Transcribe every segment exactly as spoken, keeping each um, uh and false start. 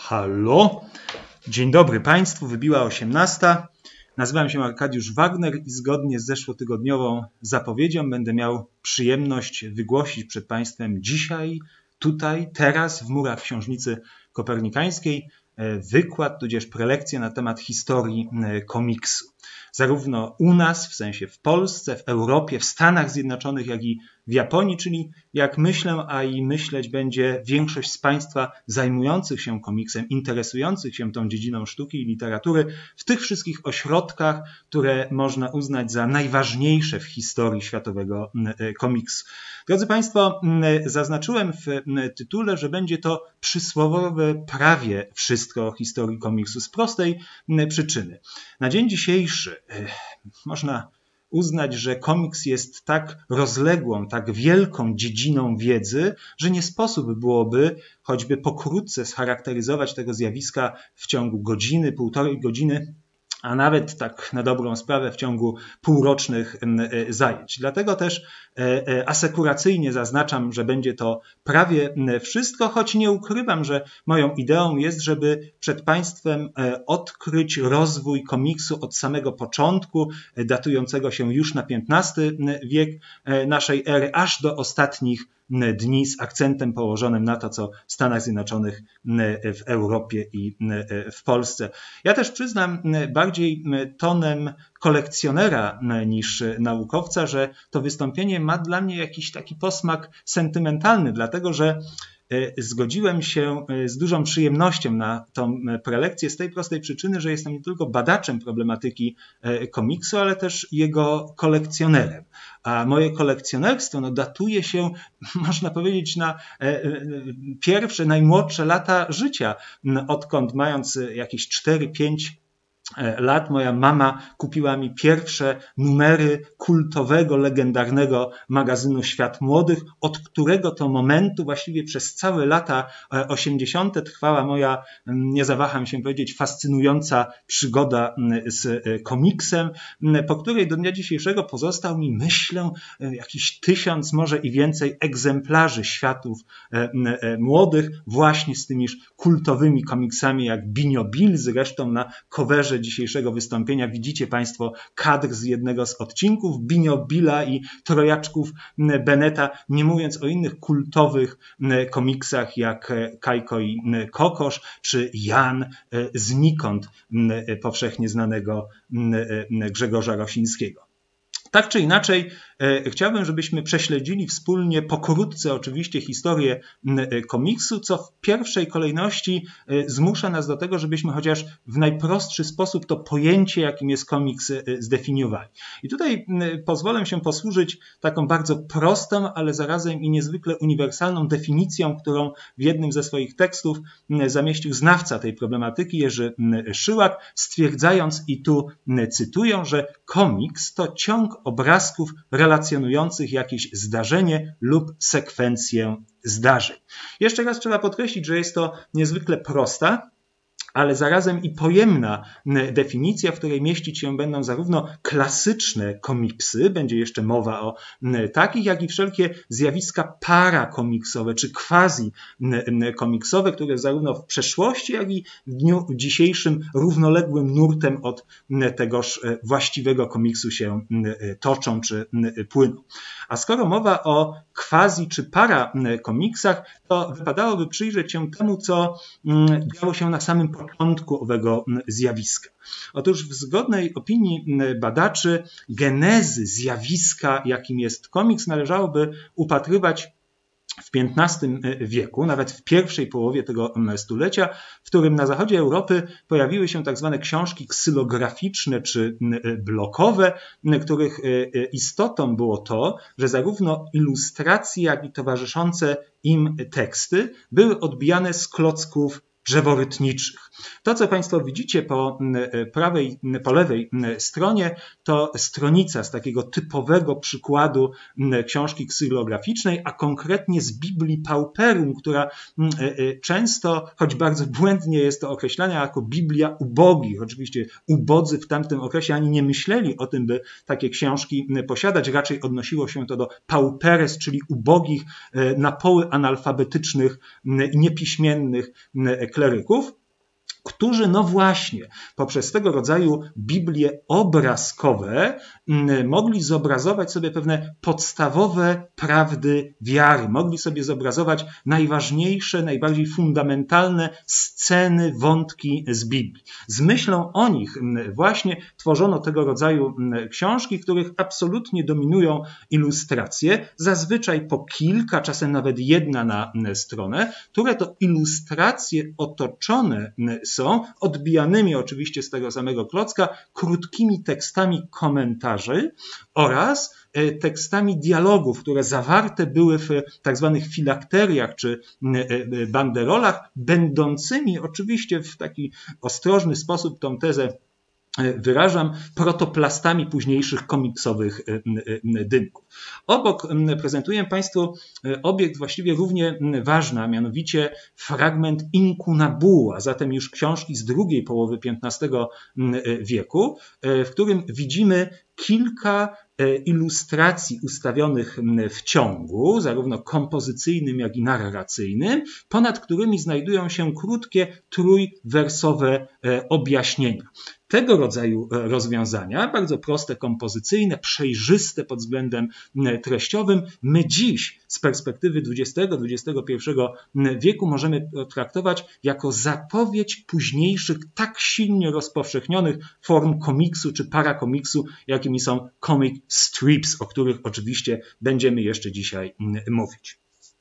Halo, dzień dobry Państwu, wybiła osiemnasta. Nazywam się Arkadiusz Wagner i zgodnie z zeszłotygodniową zapowiedzią będę miał przyjemność wygłosić przed Państwem dzisiaj, tutaj, teraz w murach Książnicy Kopernikańskiej wykład, tudzież prelekcję na temat historii komiksu. Zarówno u nas, w sensie w Polsce, w Europie, w Stanach Zjednoczonych, jak i w Japonii, czyli jak myślę, a i myśleć będzie większość z Państwa zajmujących się komiksem, interesujących się tą dziedziną sztuki i literatury, w tych wszystkich ośrodkach, które można uznać za najważniejsze w historii światowego komiksu. Drodzy Państwo, zaznaczyłem w tytule, że będzie to przysłowiowe prawie wszystko o historii komiksu z prostej przyczyny. Na dzień dzisiejszy można uznać, że komiks jest tak rozległą, tak wielką dziedziną wiedzy, że nie sposób byłoby choćby pokrótce scharakteryzować tego zjawiska w ciągu godziny, półtorej godziny, a nawet tak na dobrą sprawę w ciągu półrocznych zajęć. Dlatego też asekuracyjnie zaznaczam, że będzie to prawie wszystko, choć nie ukrywam, że moją ideą jest, żeby przed Państwem odkryć rozwój komiksu od samego początku, datującego się już na piętnasty wiek naszej ery, aż do ostatnich dni z akcentem położonym na to, co w Stanach Zjednoczonych, w Europie i w Polsce. Ja też przyznam bardziej tonem kolekcjonera niż naukowca, że to wystąpienie ma dla mnie jakiś taki posmak sentymentalny, dlatego że zgodziłem się z dużą przyjemnością na tą prelekcję z tej prostej przyczyny, że jestem nie tylko badaczem problematyki komiksu, ale też jego kolekcjonerem. A moje kolekcjonerstwo no, datuje się, można powiedzieć, na pierwsze, najmłodsze lata życia, odkąd mając jakieś cztery pięć lat moja mama kupiła mi pierwsze numery kultowego, legendarnego magazynu Świat Młodych, od którego to momentu właściwie przez całe lata osiemdziesiąte trwała moja, nie zawaham się powiedzieć, fascynująca przygoda z komiksem, po której do dnia dzisiejszego pozostał mi, myślę, jakiś tysiąc, może i więcej egzemplarzy Światów Młodych, właśnie z tymi kultowymi komiksami jak Binio Bill, zresztą na coverze dzisiejszego wystąpienia widzicie Państwo kadr z jednego z odcinków Binio Billa i trojaczków Beneta, nie mówiąc o innych kultowych komiksach jak Kajko i Kokosz, czy Jan znikąd powszechnie znanego Grzegorza Rosińskiego. Tak czy inaczej, chciałbym, żebyśmy prześledzili wspólnie, pokrótce oczywiście, historię komiksu, co w pierwszej kolejności zmusza nas do tego, żebyśmy chociaż w najprostszy sposób to pojęcie, jakim jest komiks, zdefiniowali. I tutaj pozwolę się posłużyć taką bardzo prostą, ale zarazem i niezwykle uniwersalną definicją, którą w jednym ze swoich tekstów zamieścił znawca tej problematyki Jerzy Szyłak, stwierdzając, i tu cytuję, że komiks to ciąg obrazków relacjonujących jakieś zdarzenie lub sekwencję zdarzeń. Jeszcze raz trzeba podkreślić, że jest to niezwykle prosta, ale zarazem i pojemna definicja, w której mieścić się będą zarówno klasyczne komiksy, będzie jeszcze mowa o takich, jak i wszelkie zjawiska parakomiksowe czy quasi-komiksowe, które zarówno w przeszłości, jak i w dniu dzisiejszym równoległym nurtem od tegoż właściwego komiksu się toczą czy płyną. A skoro mowa o quasi czy parakomiksach, to wypadałoby przyjrzeć się temu, co działo się na samym początku owego zjawiska. Otóż w zgodnej opinii badaczy genezy zjawiska, jakim jest komiks, należałoby upatrywać w piętnastym wieku, nawet w pierwszej połowie tego stulecia, w którym na zachodzie Europy pojawiły się tak zwane książki ksylograficzne czy blokowe, których istotą było to, że zarówno ilustracje, jak i towarzyszące im teksty były odbijane z klocków drzeworytniczych. To, co Państwo widzicie po prawej, po lewej stronie, to stronica z takiego typowego przykładu książki ksylograficznej, a konkretnie z Biblii Pauperum, która często, choć bardzo błędnie jest to określana jako Biblia ubogich. Oczywiście ubodzy w tamtym okresie ani nie myśleli o tym, by takie książki posiadać. Raczej odnosiło się to do pauperes, czyli ubogich, na poły analfabetycznych i niepiśmiennych kleryków. którzy no właśnie poprzez tego rodzaju Biblie obrazkowe mogli zobrazować sobie pewne podstawowe prawdy wiary, mogli sobie zobrazować najważniejsze, najbardziej fundamentalne sceny, wątki z Biblii. Z myślą o nich właśnie tworzono tego rodzaju książki, w których absolutnie dominują ilustracje, zazwyczaj po kilka, czasem nawet jedna na stronę, które to ilustracje otoczone są odbijanymi oczywiście z tego samego klocka krótkimi tekstami komentarzy oraz tekstami dialogów, które zawarte były w tak zwanych filakteriach czy banderolach, będącymi oczywiście w taki ostrożny sposób tą tezę wyrażam, protoplastami późniejszych komiksowych dymków. Obok prezentuję Państwu obiekt właściwie równie ważny, a mianowicie fragment Inkunabua, a zatem już książki z drugiej połowy piętnastego wieku, w którym widzimy kilka ilustracji ustawionych w ciągu, zarówno kompozycyjnym, jak i narracyjnym, ponad którymi znajdują się krótkie, trójwersowe objaśnienia. Tego rodzaju rozwiązania, bardzo proste, kompozycyjne, przejrzyste pod względem treściowym, my dziś z perspektywy dwudziestego dwudziestego pierwszego wieku możemy traktować jako zapowiedź późniejszych, tak silnie rozpowszechnionych form komiksu czy parakomiksu, jakimi są comic strips, o których oczywiście będziemy jeszcze dzisiaj mówić.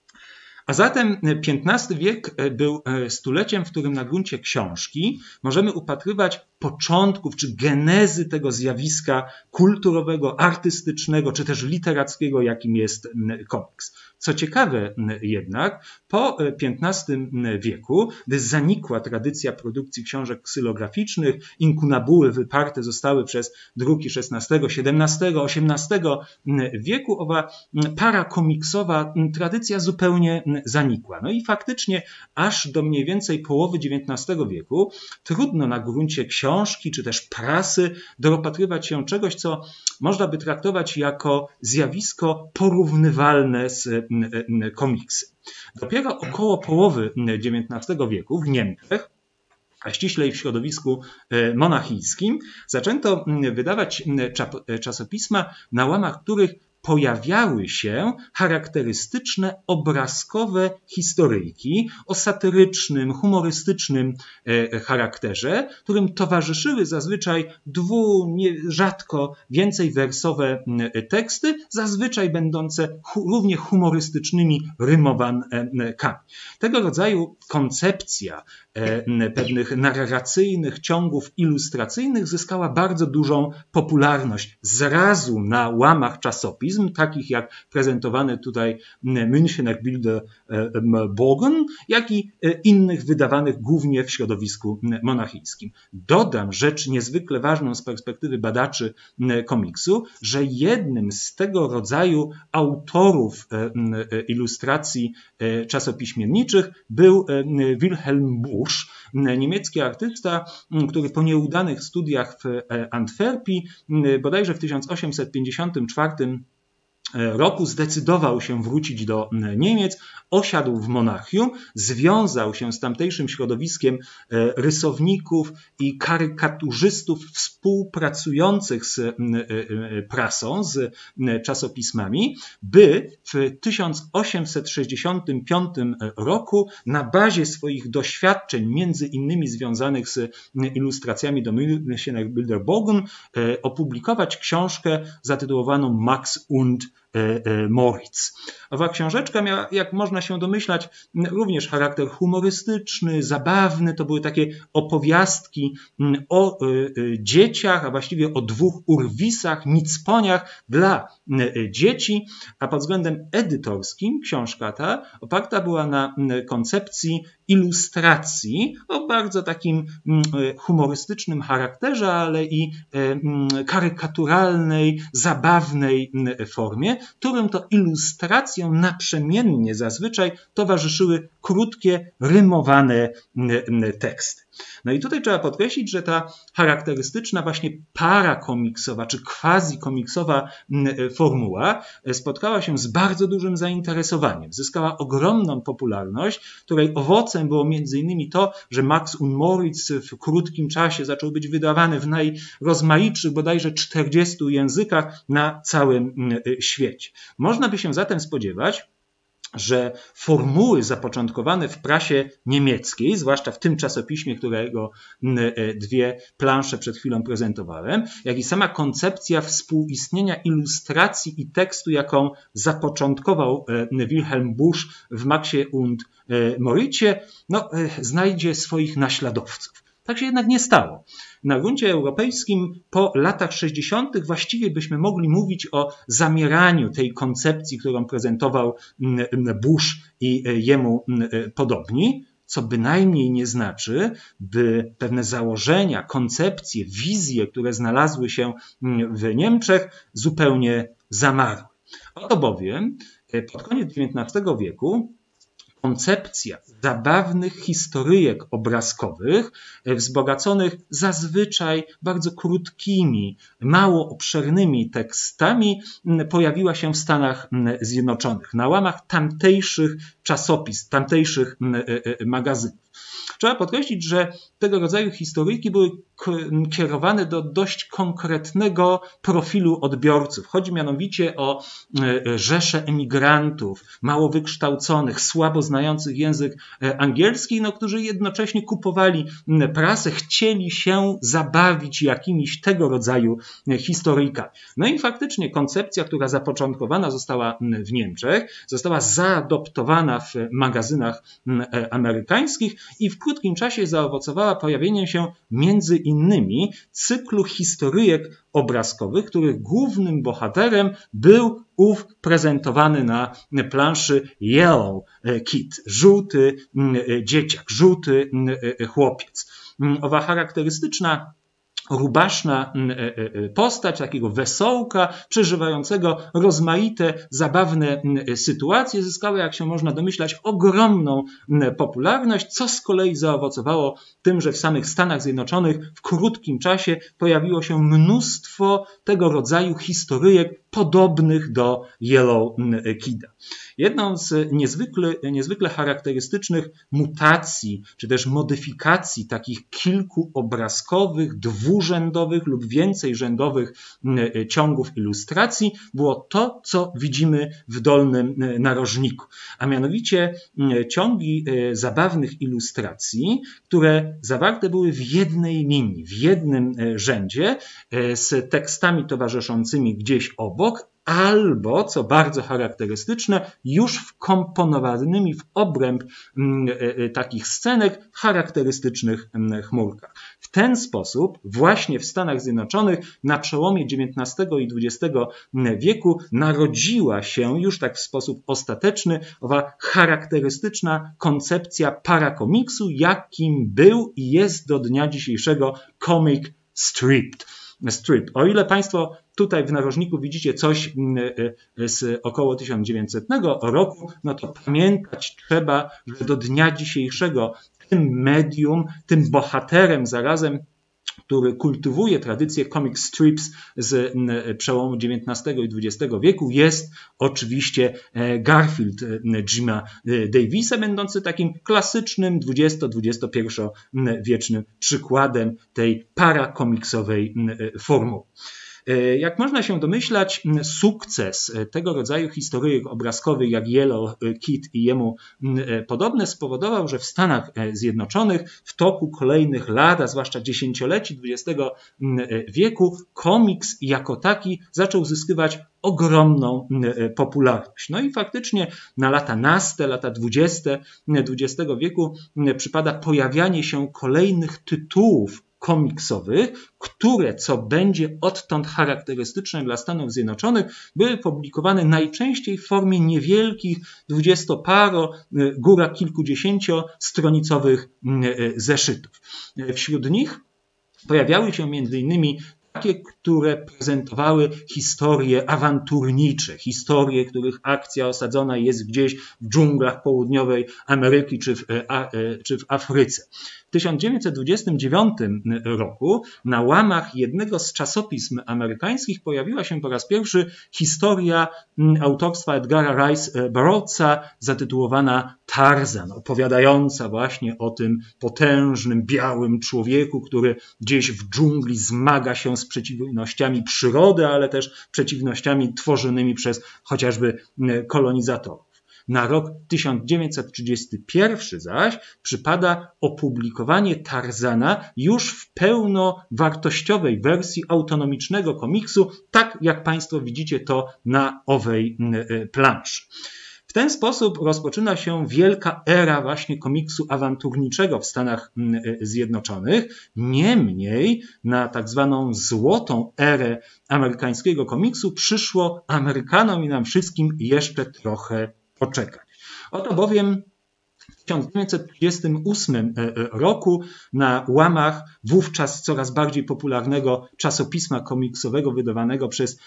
A zatem piętnasty wiek był stuleciem, w którym na gruncie książki możemy upatrywać początków czy genezy tego zjawiska kulturowego, artystycznego czy też literackiego, jakim jest komiks. Co ciekawe jednak, po piętnastym wieku, gdy zanikła tradycja produkcji książek ksylograficznych, inkunabuły wyparte zostały przez druki szesnastego, siedemnastego, osiemnastego wieku, owa parakomiksowa tradycja zupełnie zanikła. No i faktycznie aż do mniej więcej połowy dziewiętnastego wieku trudno na gruncie książki czy też prasy dopatrywać się czegoś, co można by traktować jako zjawisko porównywalne z komiksem. Dopiero około połowy dziewiętnastego wieku w Niemczech, a ściślej w środowisku monachijskim, zaczęto wydawać czasopisma, na łamach których pojawiały się charakterystyczne obrazkowe historyjki o satyrycznym, humorystycznym charakterze, którym towarzyszyły zazwyczaj dwu, nie, rzadko więcej wersowe teksty, zazwyczaj będące równie humorystycznymi rymowankami. Tego rodzaju koncepcja pewnych narracyjnych ciągów ilustracyjnych zyskała bardzo dużą popularność zrazu na łamach czasopism, takich jak prezentowane tutaj Münchener Bilder Bogen, jak i innych wydawanych głównie w środowisku monachijskim. Dodam rzecz niezwykle ważną z perspektywy badaczy komiksu, że jednym z tego rodzaju autorów ilustracji czasopiśmienniczych był Wilhelm Busch, niemiecki artysta, który po nieudanych studiach w Antwerpii bodajże w tysiąc osiemset pięćdziesiątym czwartym roku zdecydował się wrócić do Niemiec, osiadł w Monachium, związał się z tamtejszym środowiskiem rysowników i karykaturzystów współpracujących z prasą, z czasopismami, by w tysiąc osiemset sześćdziesiątym piątym roku na bazie swoich doświadczeń, między innymi związanych z ilustracjami do Münchener Bilder Bogen, opublikować książkę zatytułowaną Max und Moritz. Owa książeczka miała, jak można się domyślać, również charakter humorystyczny, zabawny. To były takie opowiastki o dzieciach, a właściwie o dwóch urwisach, nicponiach dla dzieci, a pod względem edytorskim książka ta oparta była na koncepcji ilustracji o bardzo takim humorystycznym charakterze, ale i karykaturalnej, zabawnej formie, którym to ilustracjom naprzemiennie zazwyczaj towarzyszyły krótkie, rymowane teksty. No i tutaj trzeba podkreślić, że ta charakterystyczna właśnie parakomiksowa czy quasi-komiksowa formuła spotkała się z bardzo dużym zainteresowaniem. Zyskała ogromną popularność, której owocem było między innymi to, że Max und Moritz w krótkim czasie zaczął być wydawany w najrozmaitszych, bodajże czterdziestu językach na całym świecie. Można by się zatem spodziewać, że formuły zapoczątkowane w prasie niemieckiej, zwłaszcza w tym czasopiśmie, którego dwie plansze przed chwilą prezentowałem, jak i sama koncepcja współistnienia ilustracji i tekstu, jaką zapoczątkował Wilhelm Busch w Maxie und Moricie, no, znajdzie swoich naśladowców. Tak się jednak nie stało. Na gruncie europejskim po latach sześćdziesiątych właściwie byśmy mogli mówić o zamieraniu tej koncepcji, którą prezentował Busch i jemu podobni, co bynajmniej nie znaczy, by pewne założenia, koncepcje, wizje, które znalazły się w Niemczech, zupełnie zamarły. Oto bowiem pod koniec dziewiętnastego wieku koncepcja zabawnych historyjek obrazkowych, wzbogaconych zazwyczaj bardzo krótkimi, mało obszernymi tekstami, pojawiła się w Stanach Zjednoczonych na łamach tamtejszych czasopism, tamtejszych magazynów. Trzeba podkreślić, że tego rodzaju historyjki były kierowane do dość konkretnego profilu odbiorców. Chodzi mianowicie o rzesze emigrantów, mało wykształconych, słabo znających język angielski, no, którzy jednocześnie kupowali prasę, chcieli się zabawić jakimiś tego rodzaju historyjkami. No i faktycznie koncepcja, która zapoczątkowana została w Niemczech, została zaadoptowana w magazynach amerykańskich i w krótkim czasie zaowocowała pojawieniem się między innymi cyklu historyjek obrazkowych, których głównym bohaterem był ów prezentowany na planszy Yellow Kid, żółty dzieciak, żółty chłopiec. Owa charakterystyczna rubaszna postać takiego wesołka, przeżywającego rozmaite, zabawne sytuacje, zyskała, jak się można domyślać, ogromną popularność, co z kolei zaowocowało tym, że w samych Stanach Zjednoczonych w krótkim czasie pojawiło się mnóstwo tego rodzaju historyjek podobnych do Yellow Kida. Jedną z niezwykle, niezwykle charakterystycznych mutacji, czy też modyfikacji takich kilkuobrazkowych, dwurzędowych lub więcej rzędowych ciągów ilustracji było to, co widzimy w dolnym narożniku, a mianowicie ciągi zabawnych ilustracji, które zawarte były w jednej linii, w jednym rzędzie z tekstami towarzyszącymi gdzieś obok, albo, co bardzo charakterystyczne, już wkomponowanymi w obręb takich scenek charakterystycznych chmurkach. W ten sposób właśnie w Stanach Zjednoczonych na przełomie dziewiętnastego i dwudziestego wieku narodziła się już tak w sposób ostateczny owa charakterystyczna koncepcja parakomiksu, jakim był i jest do dnia dzisiejszego comic strip. strip. O ile Państwo tutaj w narożniku widzicie coś z około tysiąc dziewięćsetnego roku, no to pamiętać trzeba, że do dnia dzisiejszego tym medium, tym bohaterem zarazem, który kultywuje tradycję comic strips z przełomu dziewiętnastego i dwudziestego wieku, jest oczywiście Garfield Jima Davisa, będący takim klasycznym dwudziesto-dwudziestopierwowiecznym przykładem tej parakomiksowej formuły. Jak można się domyślać, sukces tego rodzaju historyjek obrazkowych jak Yellow Kid i jemu podobne spowodował, że w Stanach Zjednoczonych w toku kolejnych lat, a zwłaszcza dziesięcioleci dwudziestego wieku, komiks jako taki zaczął zyskiwać ogromną popularność. No i faktycznie na lata naste, lata dwudzieste dwudziestego wieku przypada pojawianie się kolejnych tytułów komiksowych, które, co będzie odtąd charakterystyczne dla Stanów Zjednoczonych, były publikowane najczęściej w formie niewielkich, dwudziestoparo, góra kilkudziesięciostronicowych zeszytów. Wśród nich pojawiały się między innymi takie, które prezentowały historie awanturnicze, historie, których akcja osadzona jest gdzieś w dżunglach południowej Ameryki czy w, czy w Afryce. W tysiąc dziewięćset dwudziestym dziewiątym roku na łamach jednego z czasopism amerykańskich pojawiła się po raz pierwszy historia autorstwa Edgara Rice Burroughsa zatytułowana Tarzan, opowiadająca właśnie o tym potężnym, białym człowieku, który gdzieś w dżungli zmaga się z przeciwnościami przyrody, ale też przeciwnościami tworzonymi przez chociażby kolonizatorów. Na rok tysiąc dziewięćset trzydziesty pierwszy zaś przypada opublikowanie Tarzana już w pełnowartościowej wersji autonomicznego komiksu, tak jak Państwo widzicie to na owej planszy. W ten sposób rozpoczyna się wielka era właśnie komiksu awanturniczego w Stanach Zjednoczonych. Niemniej na tak zwaną złotą erę amerykańskiego komiksu przyszło Amerykanom i nam wszystkim jeszcze trochę poczekać. Oto bowiem w tysiąc dziewięćset trzydziestym ósmym roku na łamach wówczas coraz bardziej popularnego czasopisma komiksowego wydawanego przez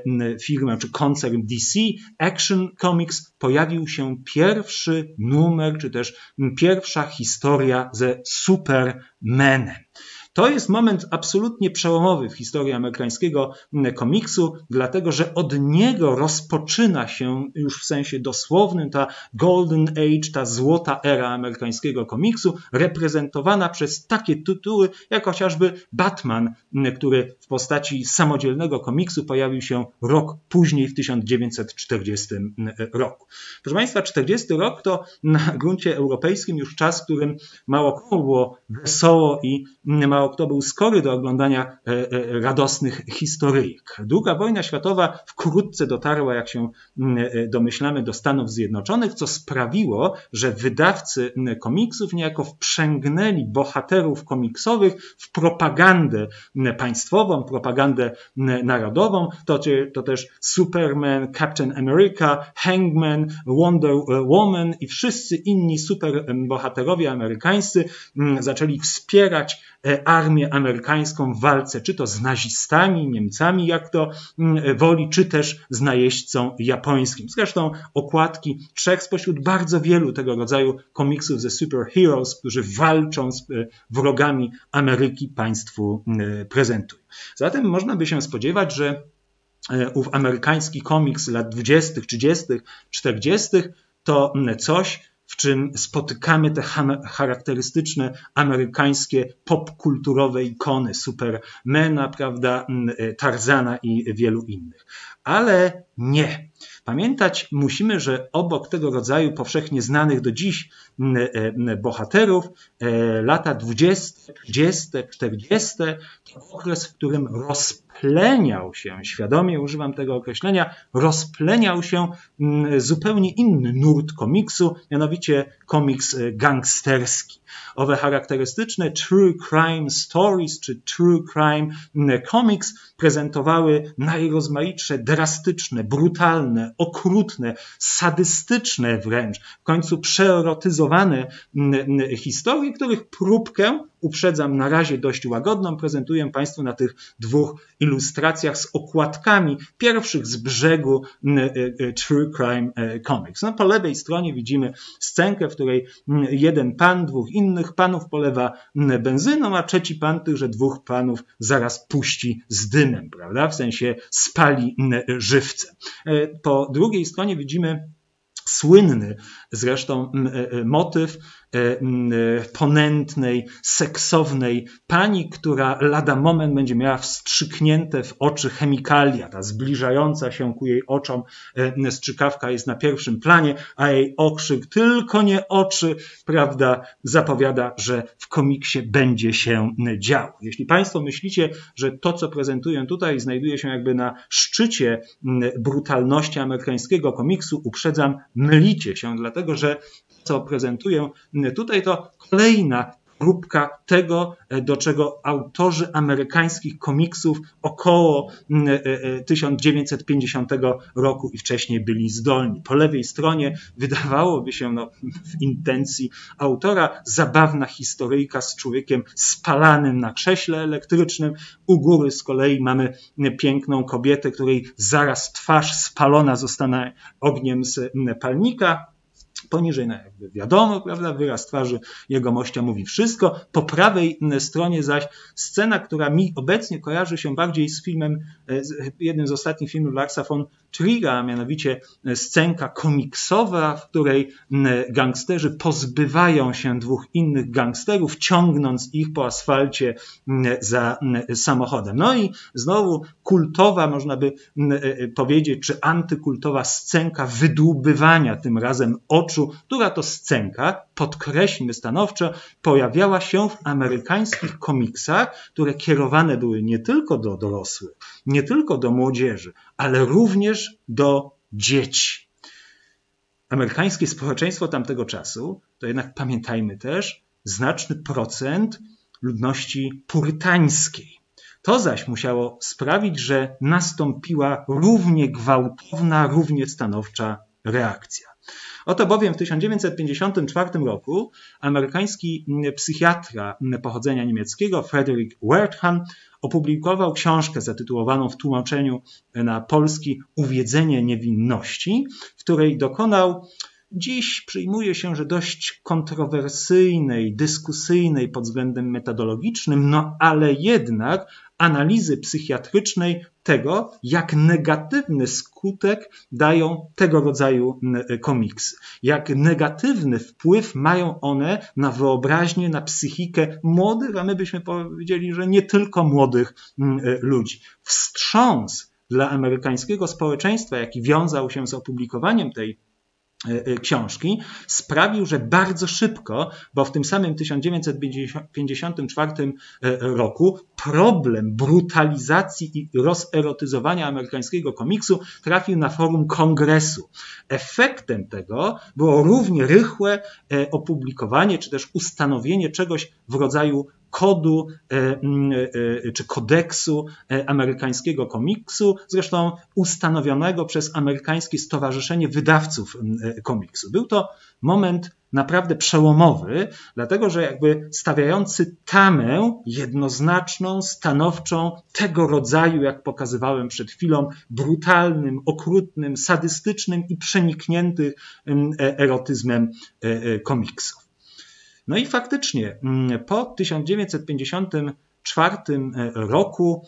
firmę czy koncern D C, Action Comics, pojawił się pierwszy numer, czy też pierwsza historia ze Supermanem. To jest moment absolutnie przełomowy w historii amerykańskiego komiksu, dlatego że od niego rozpoczyna się już w sensie dosłownym ta golden age, ta złota era amerykańskiego komiksu, reprezentowana przez takie tytuły jak chociażby Batman, który w postaci samodzielnego komiksu pojawił się rok później w tysiąc dziewięćset czterdziestym roku. Proszę Państwa, czterdziesty rok to na gruncie europejskim już czas, w którym mało komu było wesoło i mało kto był skory do oglądania radosnych historyjek. Druga wojna światowa wkrótce dotarła, jak się domyślamy, do Stanów Zjednoczonych, co sprawiło, że wydawcy komiksów niejako wprzęgnęli bohaterów komiksowych w propagandę państwową, propagandę narodową. To, to też Superman, Captain America, Hangman, Wonder Woman i wszyscy inni superbohaterowie amerykańscy zaczęli wspierać armię amerykańską w walce, czy to z nazistami, Niemcami, jak to woli, czy też z najeźdźcą japońskim. Zresztą okładki trzech spośród bardzo wielu tego rodzaju komiksów ze superheroes, którzy walczą z wrogami Ameryki, państwu prezentują. Zatem można by się spodziewać, że ów amerykański komiks lat dwudziestych, trzydziestych, czterdziestych to coś, w czym spotykamy te charakterystyczne amerykańskie popkulturowe ikony Supermana, prawda, Tarzana i wielu innych. Ale nie. Pamiętać musimy, że obok tego rodzaju powszechnie znanych do dziś bohaterów lata dwudzieste, trzydzieste, czterdzieste to okres, w którym rozpleniał się, świadomie używam tego określenia, rozpleniał się zupełnie inny nurt komiksu, mianowicie komiks gangsterski. Owe charakterystyczne true crime stories czy true crime comics prezentowały najrozmaitsze, drastyczne, brutalne, okrutne, sadystyczne wręcz, w końcu przeerotyzowane historie, których próbkę, uprzedzam na razie dość łagodną, prezentuję Państwu na tych dwóch ilustracjach z okładkami pierwszych z brzegu True Crime Comics. No, po lewej stronie widzimy scenkę, w której jeden pan, dwóch innych panów polewa benzyną, a trzeci pan tychże dwóch panów zaraz puści z dymem, prawda? W sensie spali żywcem. Po drugiej stronie widzimy słynny zresztą motyw ponętnej, seksownej pani, która lada moment będzie miała wstrzyknięte w oczy chemikalia. Ta zbliżająca się ku jej oczom strzykawka jest na pierwszym planie, a jej okrzyk tylko nie oczy, prawda, zapowiada, że w komiksie będzie się działo. Jeśli Państwo myślicie, że to, co prezentuję tutaj, znajduje się jakby na szczycie brutalności amerykańskiego komiksu, uprzedzam, mylicie się, dlatego że co prezentuję tutaj, to kolejna próbka tego, do czego autorzy amerykańskich komiksów około tysiąc dziewięćset pięćdziesiątego roku i wcześniej byli zdolni. Po lewej stronie wydawałoby się, no, w intencji autora, zabawna historyjka z człowiekiem spalanym na krześle elektrycznym. U góry z kolei mamy piękną kobietę, której zaraz twarz spalona zostanie ogniem z palnika. Poniżej, no jakby wiadomo, prawda, wyraz twarzy jegomościa mówi wszystko. Po prawej stronie zaś scena, która mi obecnie kojarzy się bardziej z filmem, z jednym z ostatnich filmów Larsa von Triera, a mianowicie scenka komiksowa, w której gangsterzy pozbywają się dwóch innych gangsterów, ciągnąc ich po asfalcie za samochodem. No i znowu kultowa, można by powiedzieć, czy antykultowa scenka wydłubywania tym razem oczu, która to scenka, podkreślmy stanowczo, pojawiała się w amerykańskich komiksach, które kierowane były nie tylko do dorosłych, nie tylko do młodzieży, ale również do dzieci. Amerykańskie społeczeństwo tamtego czasu, to jednak pamiętajmy też, znaczny procent ludności purytańskiej. To zaś musiało sprawić, że nastąpiła równie gwałtowna, równie stanowcza reakcja. Oto bowiem w tysiąc dziewięćset pięćdziesiątym czwartym roku amerykański psychiatra pochodzenia niemieckiego Frederick Wertham opublikował książkę zatytułowaną w tłumaczeniu na polski Uwiedzenie niewinności, w której dokonał dziś przyjmuje się, że dość kontrowersyjnej, dyskusyjnej pod względem metodologicznym, no ale jednak analizy psychiatrycznej tego, jak negatywny skutek dają tego rodzaju komiksy. Jak negatywny wpływ mają one na wyobraźnię, na psychikę młodych, a my byśmy powiedzieli, że nie tylko młodych ludzi. Wstrząs dla amerykańskiego społeczeństwa, jaki wiązał się z opublikowaniem tej książki, sprawił, że bardzo szybko, bo w tym samym tysiąc dziewięćset pięćdziesiątym czwartym roku problem brutalizacji i rozerotyzowania amerykańskiego komiksu trafił na forum kongresu. Efektem tego było równie rychłe opublikowanie czy też ustanowienie czegoś w rodzaju kodu czy kodeksu amerykańskiego komiksu, zresztą ustanowionego przez amerykańskie Stowarzyszenie Wydawców Komiksu. Był to moment naprawdę przełomowy, dlatego że jakby stawiający tamę jednoznaczną, stanowczą, tego rodzaju, jak pokazywałem przed chwilą, brutalnym, okrutnym, sadystycznym i przenikniętym erotyzmem komiksów. No i faktycznie po tysiąc dziewięćset pięćdziesiątym czwartym roku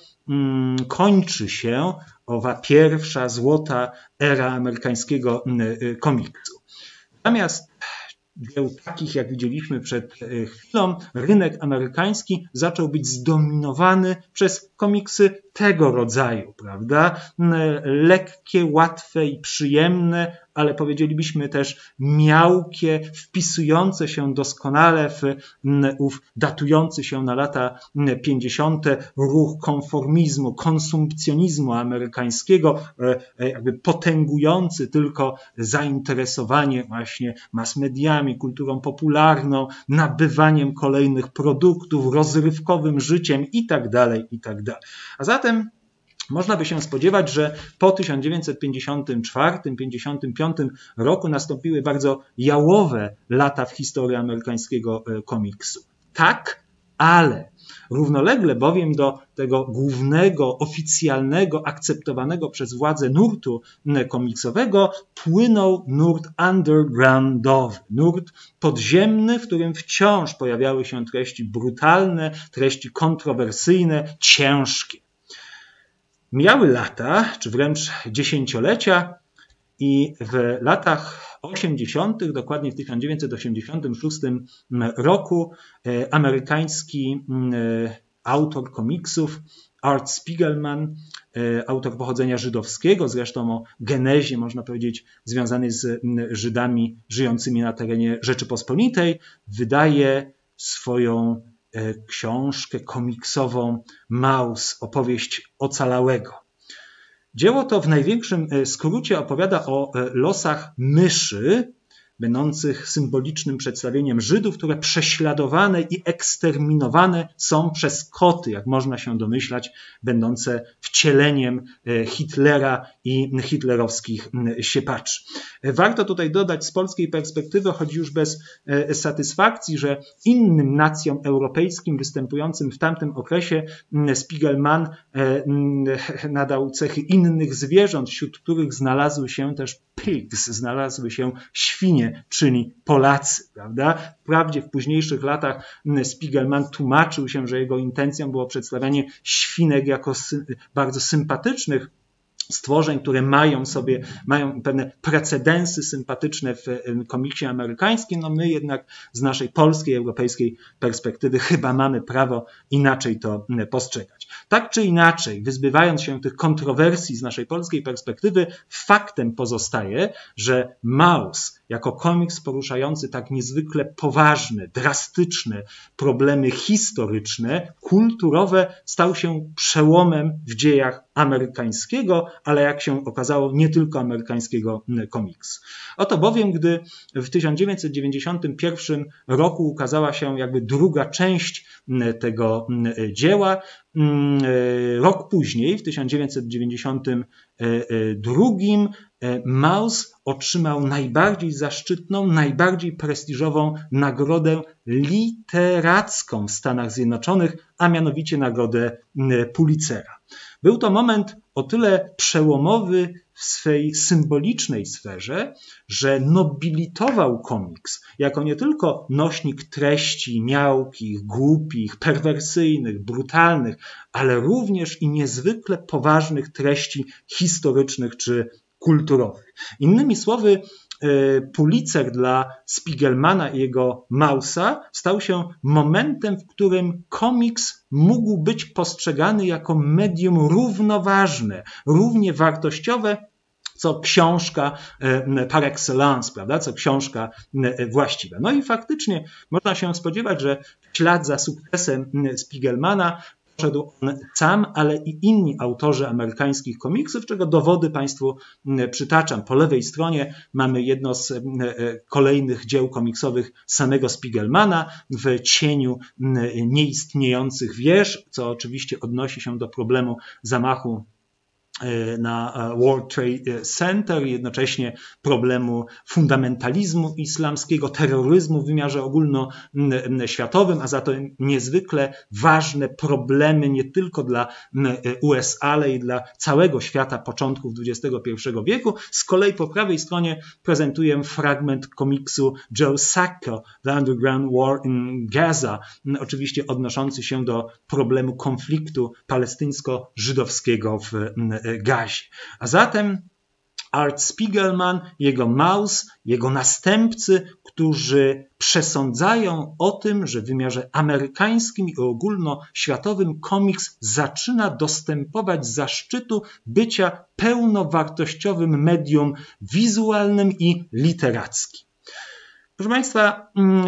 kończy się owa pierwsza złota era amerykańskiego komiksu. Natomiast dzieł takich, jak widzieliśmy przed chwilą, rynek amerykański zaczął być zdominowany przez komiksy tego rodzaju, prawda? Lekkie, łatwe i przyjemne, ale powiedzielibyśmy też miałkie, wpisujące się doskonale w ów datujący się na lata pięćdziesiąte ruch konformizmu, konsumpcjonizmu amerykańskiego, jakby potęgujący tylko zainteresowanie właśnie mass mediami, kulturą popularną, nabywaniem kolejnych produktów, rozrywkowym życiem itd., itd. A zatem można by się spodziewać, że po tysiąc dziewięćset pięćdziesiątym czwartym pięćdziesiątym piątym roku nastąpiły bardzo jałowe lata w historii amerykańskiego komiksu. Tak, ale równolegle bowiem do tego głównego, oficjalnego, akceptowanego przez władze nurtu komiksowego płynął nurt undergroundowy, nurt podziemny, w którym wciąż pojawiały się treści brutalne, treści kontrowersyjne, ciężkie. Mijały lata, czy wręcz dziesięciolecia i w latach osiemdziesiątych, dokładnie w tysiąc dziewięćset osiemdziesiątym szóstym roku, amerykański autor komiksów Art Spiegelman, autor pochodzenia żydowskiego, zresztą o genezie, można powiedzieć, związanej z Żydami żyjącymi na terenie Rzeczypospolitej, wydaje swoją książkę komiksową Maus, opowieść ocalałego. Dzieło to w największym skrócie opowiada o losach myszy, będących symbolicznym przedstawieniem Żydów, które prześladowane i eksterminowane są przez koty, jak można się domyślać, będące wcieleniem Hitlera i hitlerowskich siepaczy. Warto tutaj dodać z polskiej perspektywy, choć już bez satysfakcji, że innym nacjom europejskim występującym w tamtym okresie Spiegelman nadał cechy innych zwierząt, wśród których znalazły się też pigs, znalazły się świnie świnie, czyli Polacy, prawda? Wprawdzie w późniejszych latach Spiegelman tłumaczył się, że jego intencją było przedstawianie świnek jako sy bardzo sympatycznych stworzeń, które mają sobie, mają pewne precedensy sympatyczne w komiksie amerykańskim, no my jednak z naszej polskiej, europejskiej perspektywy chyba mamy prawo inaczej to postrzegać. Tak czy inaczej, wyzbywając się tych kontrowersji z naszej polskiej perspektywy, faktem pozostaje, że Maus jako komiks poruszający tak niezwykle poważne, drastyczne problemy historyczne, kulturowe, stał się przełomem w dziejach amerykańskiego, ale jak się okazało, nie tylko amerykańskiego komiksu. Oto bowiem, gdy w tysiąc dziewięćset dziewięćdziesiątym pierwszym roku ukazała się jakby druga część tego dzieła, rok później, w tysiąc dziewięćset dziewięćdziesiątym drugim, Maus otrzymał najbardziej zaszczytną, najbardziej prestiżową nagrodę literacką w Stanach Zjednoczonych, a mianowicie nagrodę Pulitzera. Był to moment o tyle przełomowy w swej symbolicznej sferze, że nobilitował komiks jako nie tylko nośnik treści miałkich, głupich, perwersyjnych, brutalnych, ale również i niezwykle poważnych treści historycznych czy kulturowych. Innymi słowy, Pulitzer dla Spiegelmana i jego Mausa stał się momentem, w którym komiks mógł być postrzegany jako medium równoważne, równie wartościowe, co książka par excellence, prawda? Co książka właściwa. No i faktycznie można się spodziewać, że w ślad za sukcesem Spiegelmana poszedł on sam, ale i inni autorzy amerykańskich komiksów, czego dowody Państwu przytaczam. Po lewej stronie mamy jedno z kolejnych dzieł komiksowych samego Spiegelmana w cieniu nieistniejących wież, co oczywiście odnosi się do problemu zamachu na World Trade Center, jednocześnie problemu fundamentalizmu islamskiego, terroryzmu w wymiarze ogólnoświatowym, a zatem niezwykle ważne problemy nie tylko dla U S A, ale i dla całego świata początków dwudziestego pierwszego wieku. Z kolei po prawej stronie prezentuję fragment komiksu Joe Sacco, The Underground War in Gaza, oczywiście odnoszący się do problemu konfliktu palestyńsko-żydowskiego w Gazie. A zatem Art Spiegelman, jego Maus, jego następcy, którzy przesądzają o tym, że w wymiarze amerykańskim i ogólnoświatowym komiks zaczyna dostępować zaszczytu bycia pełnowartościowym medium wizualnym i literackim. Proszę Państwa,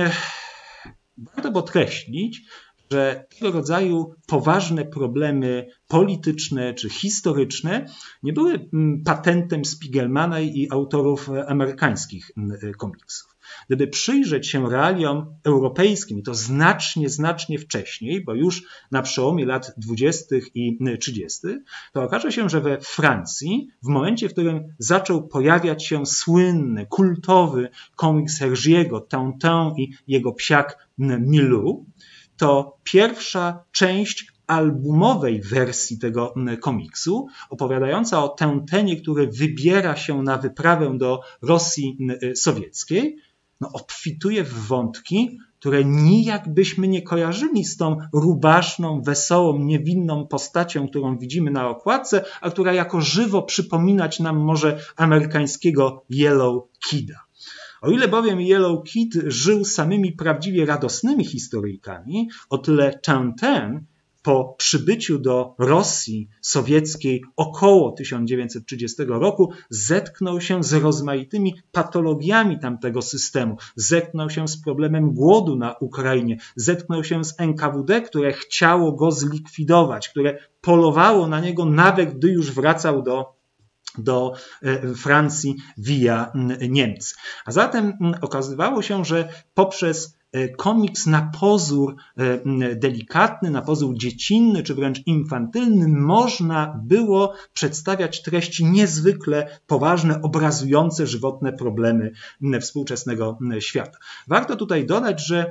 warto podkreślić, że tego rodzaju poważne problemy polityczne czy historyczne nie były patentem Spiegelmana i autorów amerykańskich komiksów. Gdyby przyjrzeć się realiom europejskim, i to znacznie, znacznie wcześniej, bo już na przełomie lat dwudziestych i trzydziestych, to okaże się, że we Francji, w momencie, w którym zaczął pojawiać się słynny, kultowy komiks Hergé'ego, Tintin i jego psiak Milou, to pierwsza część albumowej wersji tego komiksu, opowiadająca o Tintinie, który wybiera się na wyprawę do Rosji sowieckiej, no, obfituje w wątki, które nijak byśmy nie kojarzyli z tą rubaszną, wesołą, niewinną postacią, którą widzimy na okładce, a która jako żywo przypominać nam może amerykańskiego Yellow Kida. O ile bowiem Yellow Kid żył samymi prawdziwie radosnymi historyjkami, o tyle Tintin po przybyciu do Rosji sowieckiej około tysiąc dziewięćset trzydziestego roku zetknął się z rozmaitymi patologiami tamtego systemu. Zetknął się z problemem głodu na Ukrainie, zetknął się z N K W D, które chciało go zlikwidować, które polowało na niego nawet gdy już wracał do do Francji via Niemcy. A zatem okazywało się, że poprzez komiks na pozór delikatny, na pozór dziecinny, czy wręcz infantylny można było przedstawiać treści niezwykle poważne, obrazujące żywotne problemy współczesnego świata. Warto tutaj dodać, że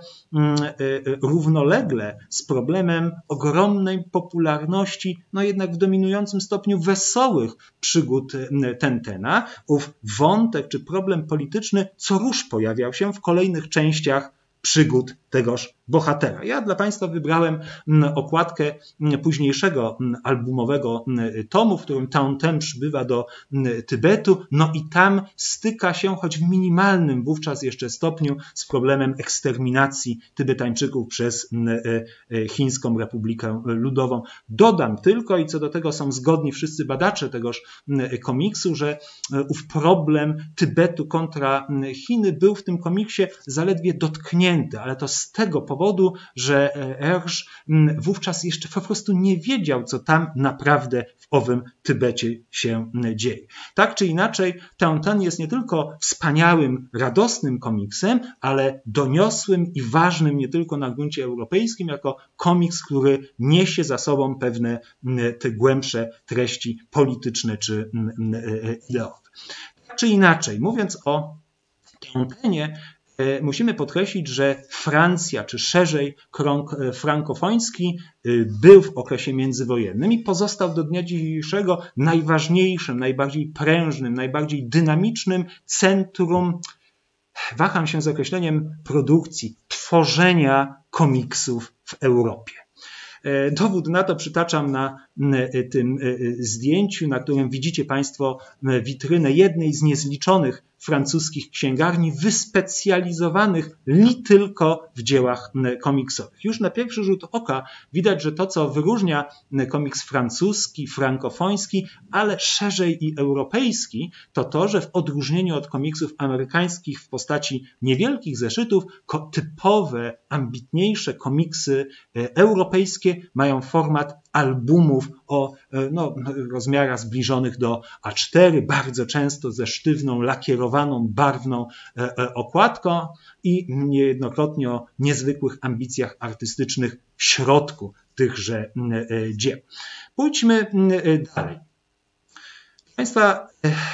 równolegle z problemem ogromnej popularności, no jednak w dominującym stopniu wesołych przygód Tintena, ów wątek czy problem polityczny co rusz pojawiał się w kolejnych częściach przygód tegoż bohatera. Ja dla Państwa wybrałem okładkę późniejszego albumowego tomu, w którym Tintin przybywa do Tybetu, no i tam styka się, choć w minimalnym wówczas jeszcze stopniu, z problemem eksterminacji Tybetańczyków przez Chińską Republikę Ludową. Dodam tylko, i co do tego są zgodni wszyscy badacze tegoż komiksu, że ów problem Tybetu kontra Chiny był w tym komiksie zaledwie dotknięty, ale to z tego powodu, że Hergé wówczas jeszcze po prostu nie wiedział, co tam naprawdę w owym Tybecie się dzieje. Tak czy inaczej, Tintin jest nie tylko wspaniałym, radosnym komiksem, ale doniosłym i ważnym nie tylko na gruncie europejskim, jako komiks, który niesie za sobą pewne te głębsze treści polityczne czy ideowe. Tak czy inaczej, mówiąc o Tintinie, musimy podkreślić, że Francja, czy szerzej krąg frankofoński, był w okresie międzywojennym i pozostał do dnia dzisiejszego najważniejszym, najbardziej prężnym, najbardziej dynamicznym centrum, waham się z określeniem, produkcji, tworzenia komiksów w Europie. Dowód na to przytaczam na tym zdjęciu, na którym widzicie Państwo witrynę jednej z niezliczonych francuskich księgarni wyspecjalizowanych li tylko w dziełach komiksowych. Już na pierwszy rzut oka widać, że to, co wyróżnia komiks francuski, frankofoński, ale szerzej i europejski, to to, że w odróżnieniu od komiksów amerykańskich w postaci niewielkich zeszytów, typowe, ambitniejsze komiksy europejskie mają format albumów o no, rozmiarach zbliżonych do A cztery, bardzo często ze sztywną, lakierowaną, barwną okładką i niejednokrotnie o niezwykłych ambicjach artystycznych w środku tychże dzieł. Pójdźmy dalej. Państwa,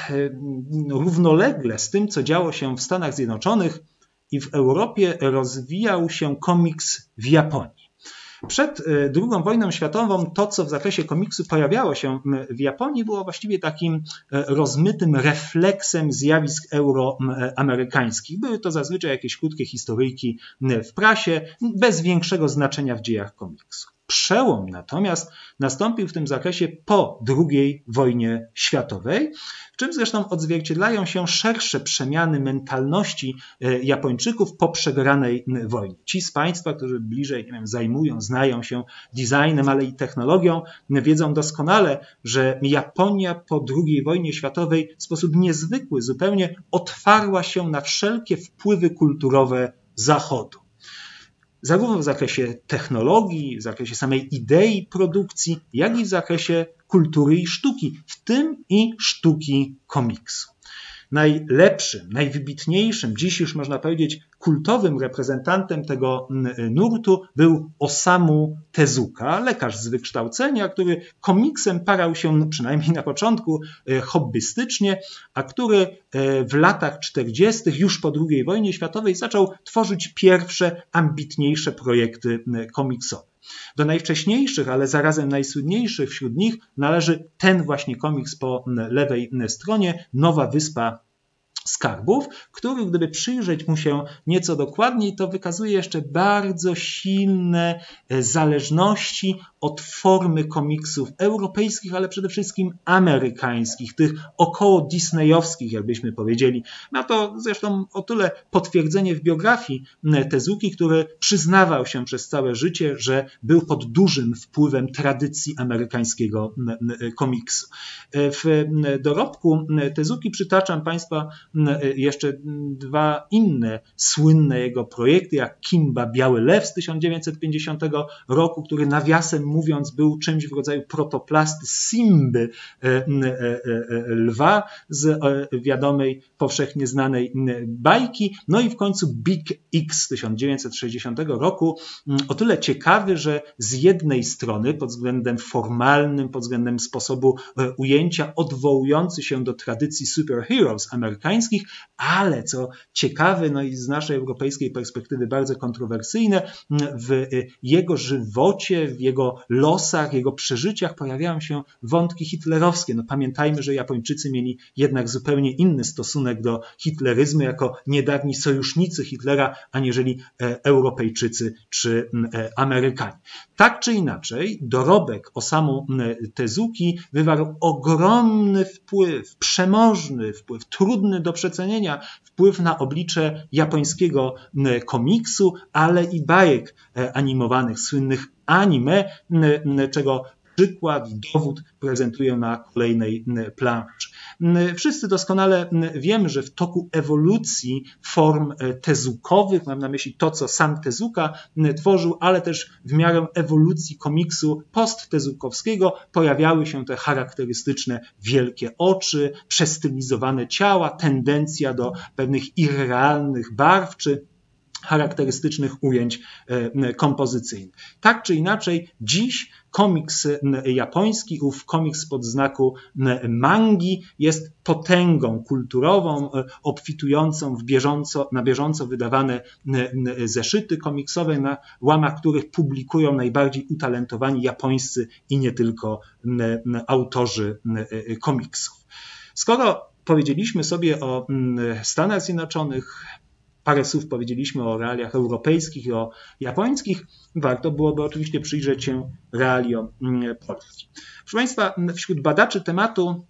równolegle z tym, co działo się w Stanach Zjednoczonych i w Europie, rozwijał się komiks w Japonii. Przed drugą wojną światową to, co w zakresie komiksu pojawiało się w Japonii, było właściwie takim rozmytym refleksem zjawisk euroamerykańskich. Były to zazwyczaj jakieś krótkie historyjki w prasie, bez większego znaczenia w dziejach komiksu. Przełom natomiast nastąpił w tym zakresie po drugiej wojnie światowej, w czym zresztą odzwierciedlają się szersze przemiany mentalności Japończyków po przegranej wojnie. Ci z Państwa, którzy bliżej nie wiem, zajmują, znają się designem, ale i technologią, wiedzą doskonale, że Japonia po drugiej wojnie światowej w sposób niezwykły zupełnie otwarła się na wszelkie wpływy kulturowe Zachodu. Zarówno w zakresie technologii, w zakresie samej idei produkcji, jak i w zakresie kultury i sztuki, w tym i sztuki komiksu. Najlepszym, najwybitniejszym, dziś już można powiedzieć kultowym reprezentantem tego nurtu był Osamu Tezuka, lekarz z wykształcenia, który komiksem parał się przynajmniej na początku hobbystycznie, a który w latach czterdziestych, już po drugiej wojnie światowej, zaczął tworzyć pierwsze, ambitniejsze projekty komiksowe. Do najwcześniejszych, ale zarazem najsłynniejszych wśród nich należy ten właśnie komiks po lewej stronie, Nowa Wyspa Skarbów, który, gdyby przyjrzeć mu się nieco dokładniej, to wykazuje jeszcze bardzo silne zależności od formy komiksów europejskich, ale przede wszystkim amerykańskich, tych około disneyowskich, jakbyśmy powiedzieli. Ma to zresztą o tyle potwierdzenie w biografii Tezuki, który przyznawał się przez całe życie, że był pod dużym wpływem tradycji amerykańskiego komiksu. W dorobku Tezuki przytaczam Państwa jeszcze dwa inne słynne jego projekty, jak Kimba Biały Lew z tysiąc dziewięćset pięćdziesiątego roku, który nawiasem mówiąc był czymś w rodzaju protoplasty Simby lwa z wiadomej, powszechnie znanej bajki. No i w końcu Big X z tysiąc dziewięćset sześćdziesiątego roku, o tyle ciekawy, że z jednej strony pod względem formalnym, pod względem sposobu ujęcia odwołujący się do tradycji superheroes amerykańskich, ale co ciekawe, no i z naszej europejskiej perspektywy bardzo kontrowersyjne, w jego żywocie, w jego losach, jego przeżyciach pojawiają się wątki hitlerowskie. No pamiętajmy, że Japończycy mieli jednak zupełnie inny stosunek do hitleryzmu jako niedawni sojusznicy Hitlera, aniżeli Europejczycy czy Amerykanie. Tak czy inaczej, dorobek Osamu Tezuki wywarł ogromny wpływ, przemożny wpływ, trudny do przecenienia wpływ na oblicze japońskiego komiksu, ale i bajek animowanych, słynnych anime, czego przykład, dowód prezentuję na kolejnej planszy. Wszyscy doskonale wiemy, że w toku ewolucji form tezukowych, mam na myśli to, co sam Tezuka tworzył, ale też w miarę ewolucji komiksu posttezukowskiego pojawiały się te charakterystyczne wielkie oczy, przestylizowane ciała, tendencja do pewnych irrealnych barw czy charakterystycznych ujęć kompozycyjnych. Tak czy inaczej, dziś komiks japoński, ów komiks pod znaku mangi jest potęgą kulturową, obfitującą w bieżąco, na bieżąco wydawane zeszyty komiksowe, na łamach których publikują najbardziej utalentowani japońscy i nie tylko autorzy komiksów. Skoro powiedzieliśmy sobie o Stanach Zjednoczonych, parę słów powiedzieliśmy o realiach europejskich i o japońskich, warto byłoby oczywiście przyjrzeć się realiom polskim. Proszę Państwa, wśród badaczy tematu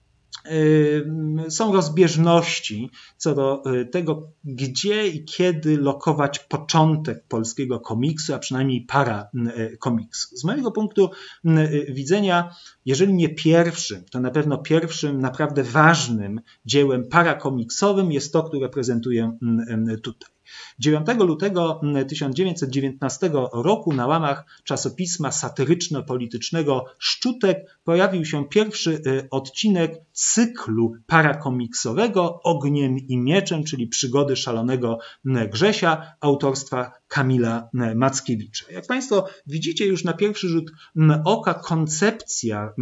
są rozbieżności co do tego, gdzie i kiedy lokować początek polskiego komiksu, a przynajmniej parakomiksu. Z mojego punktu widzenia, jeżeli nie pierwszym, to na pewno pierwszym naprawdę ważnym dziełem parakomiksowym jest to, które prezentuję tutaj. dziewiątego lutego tysiąc dziewięćset dziewiętnastego roku na łamach czasopisma satyryczno-politycznego Szczutek pojawił się pierwszy odcinek cyklu parakomiksowego Ogniem i Mieczem, czyli Przygody szalonego Grzesia autorstwa Kamila Mackiewicza. Jak Państwo widzicie już na pierwszy rzut oka, koncepcja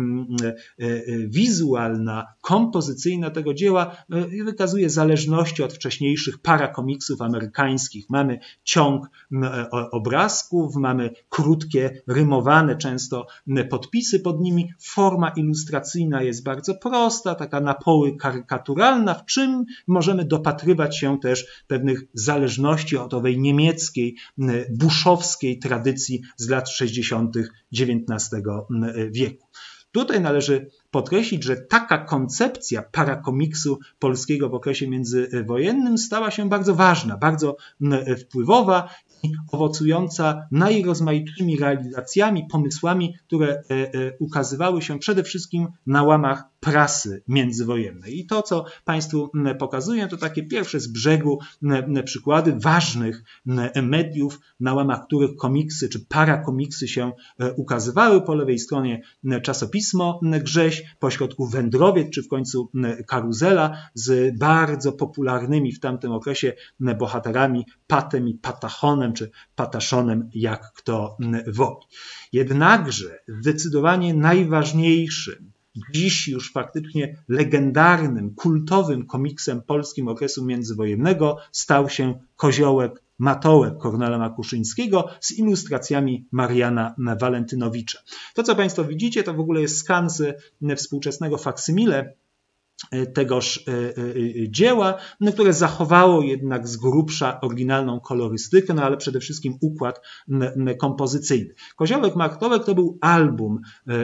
wizualna, kompozycyjna tego dzieła wykazuje zależności od wcześniejszych parakomiksów amerykańskich. Mamy ciąg obrazków, mamy krótkie, rymowane często podpisy pod nimi. Forma ilustracyjna jest bardzo prosta, taka na poły karykaturalna, w czym możemy dopatrywać się też pewnych zależności od owej niemieckiej, buszowskiej tradycji z lat sześćdziesiątych dziewiętnastego wieku. Tutaj należy podkreślić, że taka koncepcja parakomiksu polskiego w okresie międzywojennym stała się bardzo ważna, bardzo wpływowa i owocująca najrozmaitszymi realizacjami, pomysłami, które ukazywały się przede wszystkim na łamach prasy międzywojennej. I to, co Państwu pokazuję, to takie pierwsze z brzegu przykłady ważnych mediów, na łamach których komiksy czy parakomiksy się ukazywały. Po lewej stronie czasopismo Grześ, pośrodku Wędrowiec, czy w końcu Karuzela z bardzo popularnymi w tamtym okresie bohaterami Patem i Patachonem, czy Pataszonem, jak kto woli. Jednakże zdecydowanie najważniejszym, dziś już faktycznie legendarnym, kultowym komiksem polskim okresu międzywojennego stał się Koziołek Matołek Kornela Makuszyńskiego z ilustracjami Mariana Walentynowicza. To, co Państwo widzicie, to w ogóle jest skan z współczesnego faksymile tegoż dzieła, no, które zachowało jednak z grubsza oryginalną kolorystykę, no ale przede wszystkim układ kompozycyjny. Koziołek Matołek to był album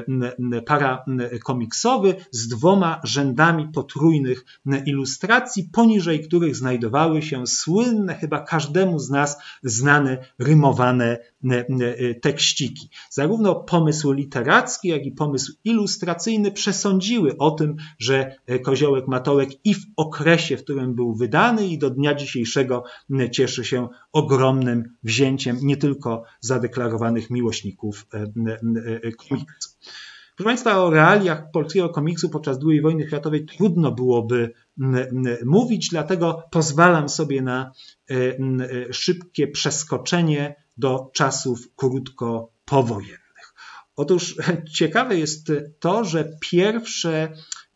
parakomiksowy z dwoma rzędami potrójnych ilustracji, poniżej których znajdowały się słynne, chyba każdemu z nas znane, rymowane tekściki. Zarówno pomysł literacki, jak i pomysł ilustracyjny przesądziły o tym, że Koziołek Matołek i w okresie, w którym był wydany, i do dnia dzisiejszego cieszy się ogromnym wzięciem nie tylko zadeklarowanych miłośników komiksu. Proszę Państwa, o realiach polskiego komiksu podczas drugiej wojny światowej trudno byłoby mówić, dlatego pozwalam sobie na szybkie przeskoczenie do czasów krótko powojennych. Otóż ciekawe jest to, że pierwsze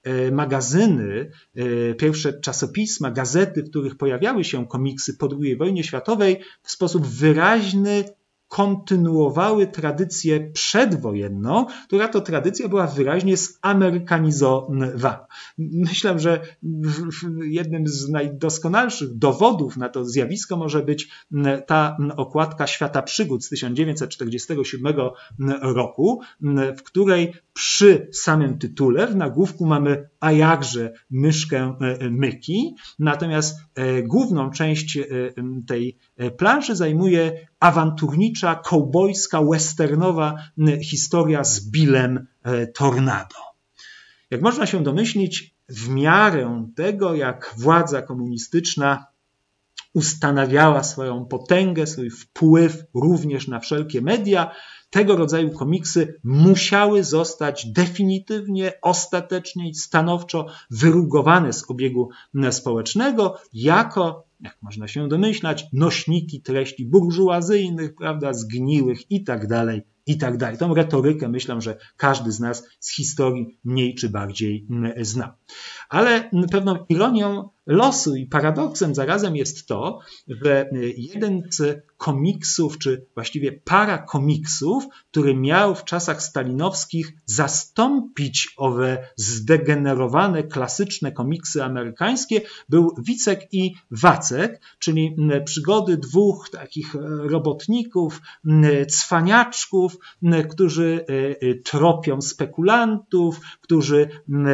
magazyny, pierwsze czasopisma, gazety, w których pojawiały się komiksy po drugiej wojnie światowej, w sposób wyraźny kontynuowały tradycję przedwojenną, która to tradycja była wyraźnie zamerykanizowana. Myślę, że jednym z najdoskonalszych dowodów na to zjawisko może być ta okładka Świata Przygód z tysiąc dziewięćset czterdziestego siódmego roku, w której przy samym tytule w nagłówku mamy a jakże myszkę Myki, natomiast główną część tej planszy zajmuje awanturnicza, kołbojska, westernowa historia z Billem Tornado. Jak można się domyślić, w miarę tego, jak władza komunistyczna ustanawiała swoją potęgę, swój wpływ również na wszelkie media, tego rodzaju komiksy musiały zostać definitywnie, ostatecznie i stanowczo wyrugowane z obiegu społecznego jako, jak można się domyślać, nośniki treści burżuazyjnych, prawda, zgniłych i tak dalej, i tak dalej. Tą retorykę myślę, że każdy z nas z historii mniej czy bardziej zna. Ale pewną ironią losu i paradoksem zarazem jest to, że jeden z komiksów, czy właściwie para komiksów, który miał w czasach stalinowskich zastąpić owe zdegenerowane, klasyczne komiksy amerykańskie, był Wicek i Wacek, czyli przygody dwóch takich robotników, cwaniaczków, którzy tropią spekulantów, którzy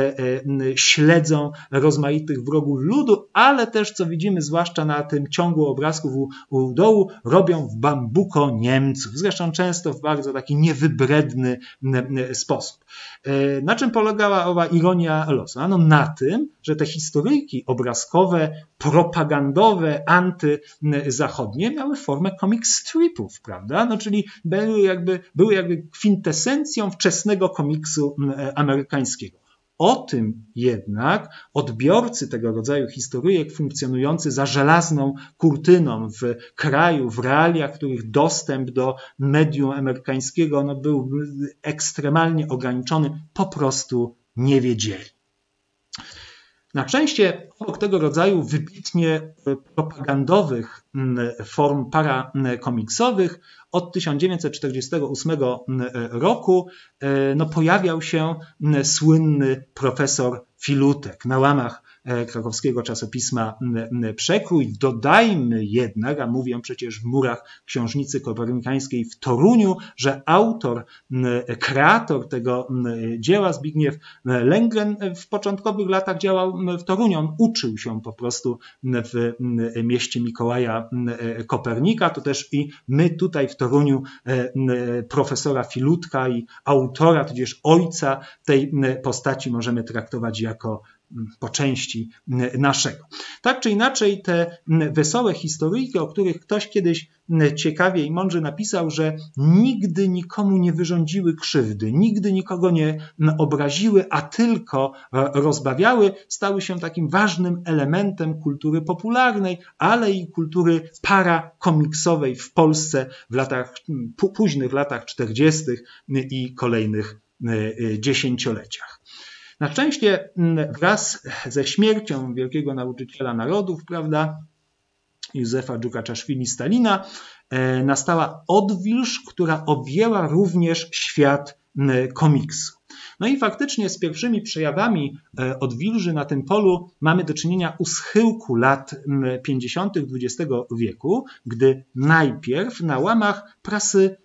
śledzą rozmaitych wrogów ludu, ale też, co widzimy zwłaszcza na tym ciągu obrazków u, u dołu, robią w bambuko Niemców, zresztą często w bardzo taki niewybredny sposób. Na czym polegała owa ironia losu? Ano na tym, że te historyjki obrazkowe, propagandowe, antyzachodnie miały formę comic stripów, prawda? No, czyli były jakby, były jakby kwintesencją wczesnego komiksu amerykańskiego. O tym jednak odbiorcy tego rodzaju historyjek funkcjonujący za żelazną kurtyną w kraju, w realiach, w których dostęp do medium amerykańskiego no, był ekstremalnie ograniczony, po prostu nie wiedzieli. Na szczęście obok tego rodzaju wybitnie propagandowych form parakomiksowych od tysiąc dziewięćset czterdziestego ósmego roku no, pojawiał się słynny profesor Filutek na łamach krakowskiego czasopisma Przekrój. Dodajmy jednak, a mówię przecież w murach Książnicy Kopernikańskiej w Toruniu, że autor, kreator tego dzieła, Zbigniew Lęgren, w początkowych latach działał w Toruniu. On uczył się po prostu w mieście Mikołaja Kopernika. To też i my tutaj w Toruniu profesora Filutka i autora, tudzież ojca tej postaci możemy traktować jako po części naszego. Tak czy inaczej te wesołe historyjki, o których ktoś kiedyś ciekawie i mądrze napisał, że nigdy nikomu nie wyrządziły krzywdy, nigdy nikogo nie obraziły, a tylko rozbawiały, stały się takim ważnym elementem kultury popularnej, ale i kultury parakomiksowej w Polsce w latach, późnych latach czterdziestych i kolejnych dziesięcioleciach. Na szczęście wraz ze śmiercią wielkiego nauczyciela narodów, prawda, Józefa Dżukaczaszwili-Stalina, nastała odwilż, która objęła również świat komiksu. No i faktycznie z pierwszymi przejawami odwilży na tym polu mamy do czynienia u schyłku lat pięćdziesiątych dwudziestego wieku, gdy najpierw na łamach prasy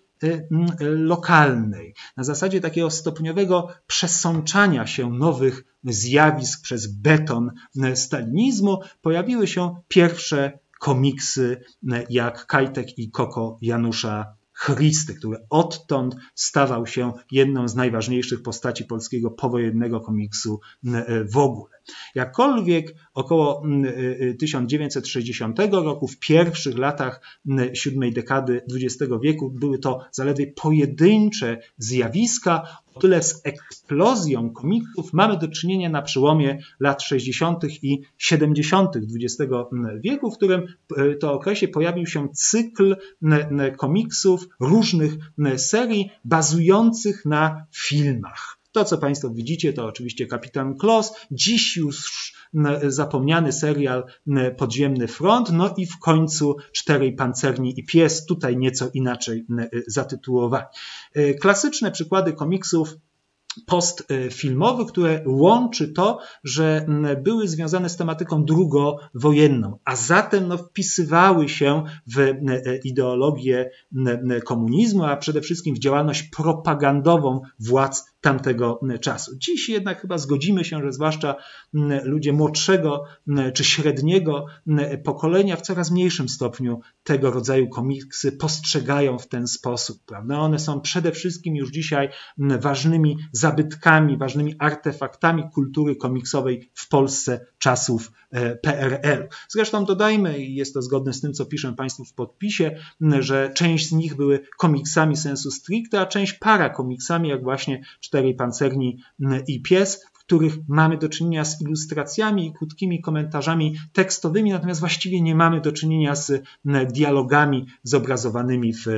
lokalnej, na zasadzie takiego stopniowego przesączania się nowych zjawisk przez beton stalinizmu, pojawiły się pierwsze komiksy jak Kajtek i Koko Janusza Chrysty, który odtąd stawał się jedną z najważniejszych postaci polskiego powojennego komiksu w ogóle. Jakkolwiek około tysiąc dziewięćset sześćdziesiątego roku, w pierwszych latach siódmej dekady dwudziestego wieku były to zaledwie pojedyncze zjawiska, o tyle z eksplozją komiksów mamy do czynienia na przełomie lat sześćdziesiątych i siedemdziesiątych dwudziestego wieku, w którym to okresie pojawił się cykl komiksów różnych serii bazujących na filmach. To, co Państwo widzicie, to oczywiście Kapitan Klos, dziś już zapomniany serial Podziemny Front, no i w końcu Czterej Pancerni i Pies, tutaj nieco inaczej zatytułowani. Klasyczne przykłady komiksów postfilmowych, które łączy to, że były związane z tematyką drugowojenną, a zatem no, wpisywały się w ideologię komunizmu, a przede wszystkim w działalność propagandową władz tamtego czasu. Dziś jednak chyba zgodzimy się, że zwłaszcza ludzie młodszego czy średniego pokolenia w coraz mniejszym stopniu tego rodzaju komiksy postrzegają w ten sposób, prawda? One są przede wszystkim już dzisiaj ważnymi zabytkami, ważnymi artefaktami kultury komiksowej w Polsce czasów P R L. Zresztą dodajmy, i jest to zgodne z tym, co piszę Państwu w podpisie, że część z nich były komiksami sensu stricte, a część parakomiksami, jak właśnie Czterej Pancerni i Pies, w których mamy do czynienia z ilustracjami i krótkimi komentarzami tekstowymi, natomiast właściwie nie mamy do czynienia z dialogami zobrazowanymi w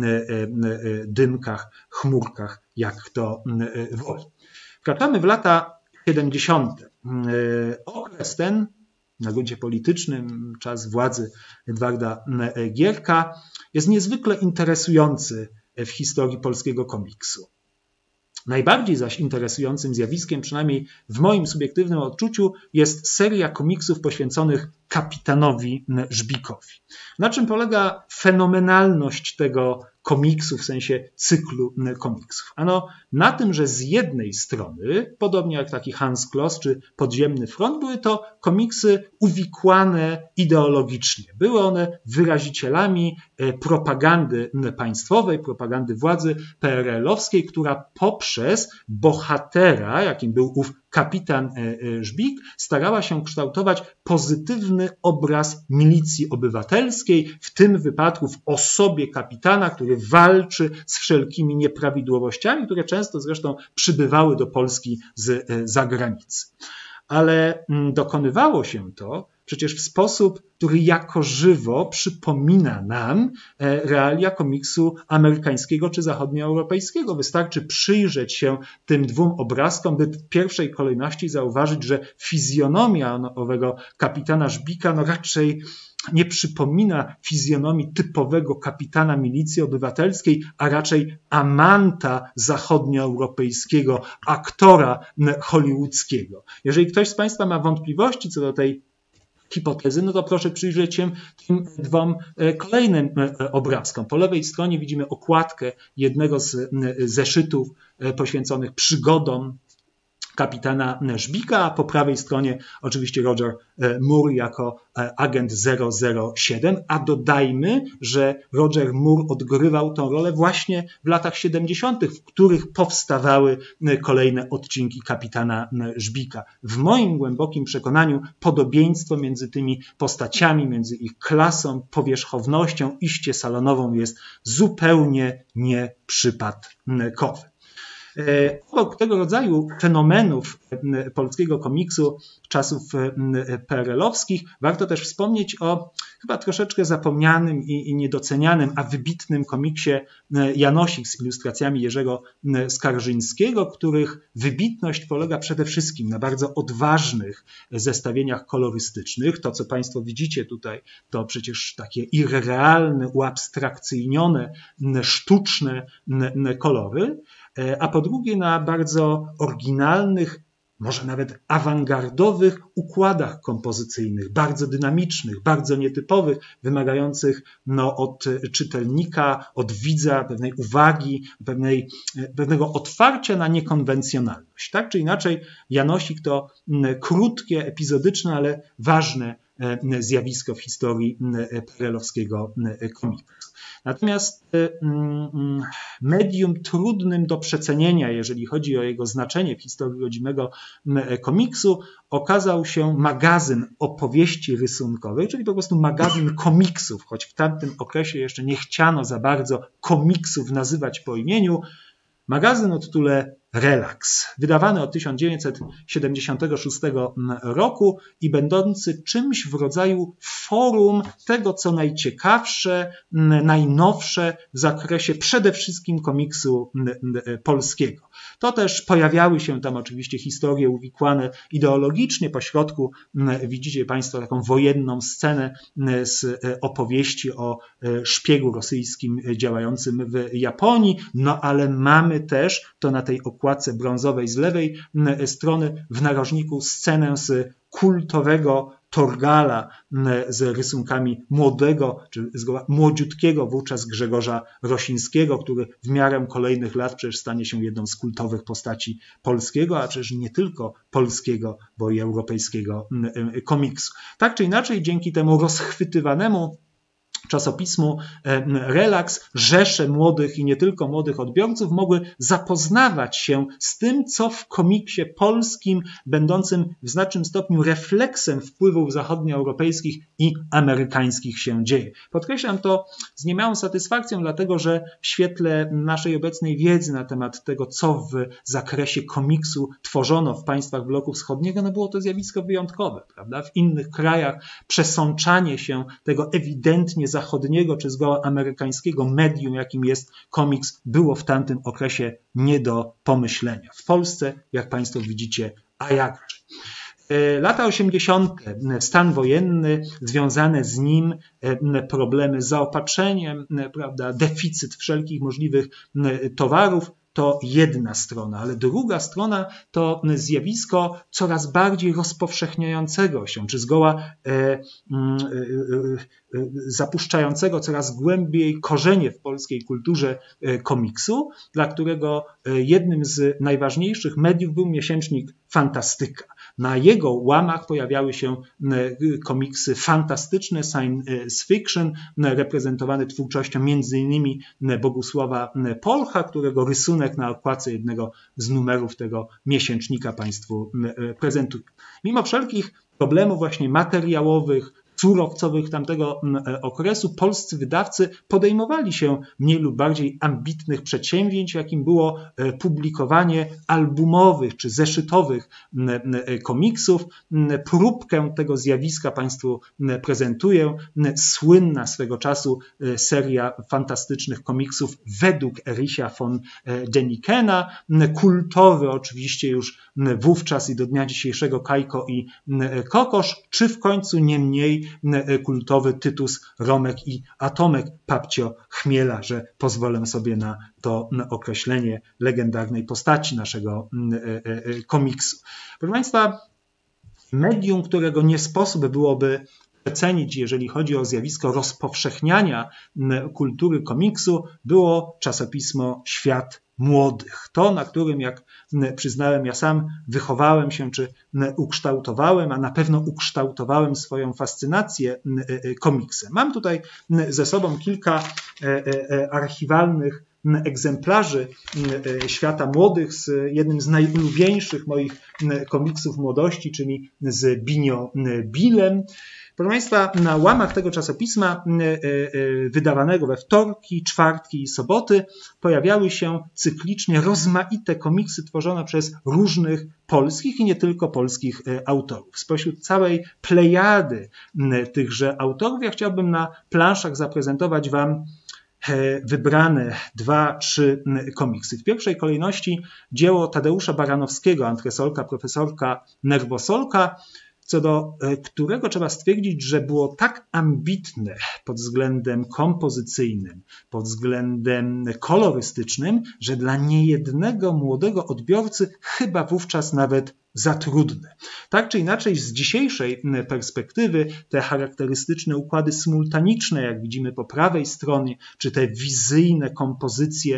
dymkach, chmurkach, jak kto woli. Wkraczamy w lata siedemdziesiąte. Okres ten, na gruncie politycznym, czas władzy Edwarda Gierka, jest niezwykle interesujący w historii polskiego komiksu. Najbardziej zaś interesującym zjawiskiem, przynajmniej w moim subiektywnym odczuciu, jest seria komiksów poświęconych kapitanowi Żbikowi. Na czym polega fenomenalność tego komiksu, w sensie cyklu komiksów? Ano na tym, że z jednej strony, podobnie jak taki Hans Kloss czy Podziemny Front, były to komiksy uwikłane ideologicznie. Były one wyrazicielami propagandy państwowej, propagandy władzy P R L-owskiej, która poprzez bohatera, jakim był ów kapitan Żbik, starała się kształtować pozytywny obraz milicji obywatelskiej, w tym wypadku w osobie kapitana, który walczy z wszelkimi nieprawidłowościami, które często zresztą przybywały do Polski z zagranicy. Ale dokonywało się to przecież w sposób, który jako żywo przypomina nam realia komiksu amerykańskiego czy zachodnioeuropejskiego. Wystarczy przyjrzeć się tym dwóm obrazkom, by w pierwszej kolejności zauważyć, że fizjonomia owego kapitana Żbika no raczej nie przypomina fizjonomii typowego kapitana milicji obywatelskiej, a raczej amanta zachodnioeuropejskiego, aktora hollywoodzkiego. Jeżeli ktoś z Państwa ma wątpliwości co do tej hipotezy, no to proszę przyjrzeć się tym dwom kolejnym obrazkom. Po lewej stronie widzimy okładkę jednego z zeszytów poświęconych przygodom kapitana Żbika, a po prawej stronie oczywiście Roger Moore jako agent zero zero siedem, a dodajmy, że Roger Moore odgrywał tę rolę właśnie w latach siedemdziesiątych, w których powstawały kolejne odcinki kapitana Żbika. W moim głębokim przekonaniu podobieństwo między tymi postaciami, między ich klasą, powierzchownością, iście salonową jest zupełnie nieprzypadkowe. Obok tego rodzaju fenomenów polskiego komiksu czasów P R L-owskich warto też wspomnieć o chyba troszeczkę zapomnianym i niedocenianym, a wybitnym komiksie Janosik z ilustracjami Jerzego Skarżyńskiego, których wybitność polega przede wszystkim na bardzo odważnych zestawieniach kolorystycznych. To, co Państwo widzicie tutaj, to przecież takie irrealne, uabstrakcyjnione, sztuczne kolory, a po drugie na bardzo oryginalnych, może nawet awangardowych układach kompozycyjnych, bardzo dynamicznych, bardzo nietypowych, wymagających no, od czytelnika, od widza pewnej uwagi, pewnej, pewnego otwarcia na niekonwencjonalność. Tak czy inaczej, Janosik to krótkie, epizodyczne, ale ważne zjawisko w historii P R L-owskiego komiksu. Natomiast medium trudnym do przecenienia, jeżeli chodzi o jego znaczenie w historii rodzimego komiksu, okazał się magazyn opowieści rysunkowej, czyli po prostu magazyn komiksów, choć w tamtym okresie jeszcze nie chciano za bardzo komiksów nazywać po imieniu. Magazyn o tytule Relax, wydawany od tysiąc dziewięćset siedemdziesiątego szóstego roku i będący czymś w rodzaju forum tego, co najciekawsze, najnowsze w zakresie przede wszystkim komiksu polskiego. To też pojawiały się tam oczywiście historie uwikłane ideologicznie. Po środku widzicie Państwo taką wojenną scenę z opowieści o szpiegu rosyjskim działającym w Japonii, no ale mamy też, to na tej okładce brązowej z lewej strony w narożniku, scenę z kultowego Torgala z rysunkami młodego, czy młodziutkiego wówczas Grzegorza Rosińskiego, który w miarę kolejnych lat przecież stanie się jedną z kultowych postaci polskiego, a przecież nie tylko polskiego, bo i europejskiego komiksu. Tak czy inaczej, dzięki temu rozchwytywanemu czasopismu Relax rzesze młodych i nie tylko młodych odbiorców mogły zapoznawać się z tym, co w komiksie polskim, będącym w znacznym stopniu refleksem wpływów zachodnioeuropejskich i amerykańskich się dzieje. Podkreślam to z niemałą satysfakcją, dlatego że w świetle naszej obecnej wiedzy na temat tego, co w zakresie komiksu tworzono w państwach bloku wschodniego, no było to zjawisko wyjątkowe, prawda? W innych krajach przesączanie się tego ewidentnie zachodniego czy zgoła amerykańskiego medium, jakim jest komiks, było w tamtym okresie nie do pomyślenia. W Polsce, jak Państwo widzicie, a jakże. Lata osiemdziesiąte, stan wojenny, związane z nim problemy z zaopatrzeniem, prawda, deficyt wszelkich możliwych towarów, to jedna strona, ale druga strona to zjawisko coraz bardziej rozpowszechniającego się, czy zgoła e, e, e, zapuszczającego coraz głębiej korzenie w polskiej kulturze komiksu, dla którego jednym z najważniejszych mediów był miesięcznik Fantastyka. Na jego łamach pojawiały się komiksy fantastyczne, science fiction, reprezentowane twórczością między innymi Bogusława Polcha, którego rysunek na okładce jednego z numerów tego miesięcznika Państwu prezentuję. Mimo wszelkich problemów właśnie materiałowych, surowcowych tamtego okresu, polscy wydawcy podejmowali się mniej lub bardziej ambitnych przedsięwzięć, jakim było publikowanie albumowych czy zeszytowych komiksów. Próbkę tego zjawiska Państwu prezentuję. Słynna swego czasu seria fantastycznych komiksów według Ericha von Denikena, kultowy oczywiście już wówczas i do dnia dzisiejszego Kajko i Kokosz, czy w końcu nie mniej kultowy Tytus, Romek i Atomek Papcio Chmiela, że pozwolę sobie na to określenie legendarnej postaci naszego komiksu. Proszę Państwa, medium, którego nie sposób byłoby przecenić, jeżeli chodzi o zjawisko rozpowszechniania kultury komiksu, było czasopismo Świat Młodych. To, na którym, jak przyznałem, ja sam wychowałem się, czy ukształtowałem, a na pewno ukształtowałem swoją fascynację komiksem. Mam tutaj ze sobą kilka archiwalnych egzemplarzy Świata Młodych z jednym z najulubieńszych moich komiksów młodości, czyli z Binio Billem. Proszę Państwa, na łamach tego czasopisma wydawanego we wtorki, czwartki i soboty pojawiały się cyklicznie rozmaite komiksy tworzone przez różnych polskich i nie tylko polskich autorów. Spośród całej plejady tychże autorów ja chciałbym na planszach zaprezentować Wam wybrane dwa, trzy komiksy. W pierwszej kolejności dzieło Tadeusza Baranowskiego, antresolka, profesorka, nerwosolka, co do którego trzeba stwierdzić, że było tak ambitne pod względem kompozycyjnym, pod względem kolorystycznym, że dla niejednego młodego odbiorcy chyba wówczas nawet za trudne. Tak czy inaczej, z dzisiejszej perspektywy te charakterystyczne układy symultaniczne, jak widzimy po prawej stronie, czy te wizyjne kompozycje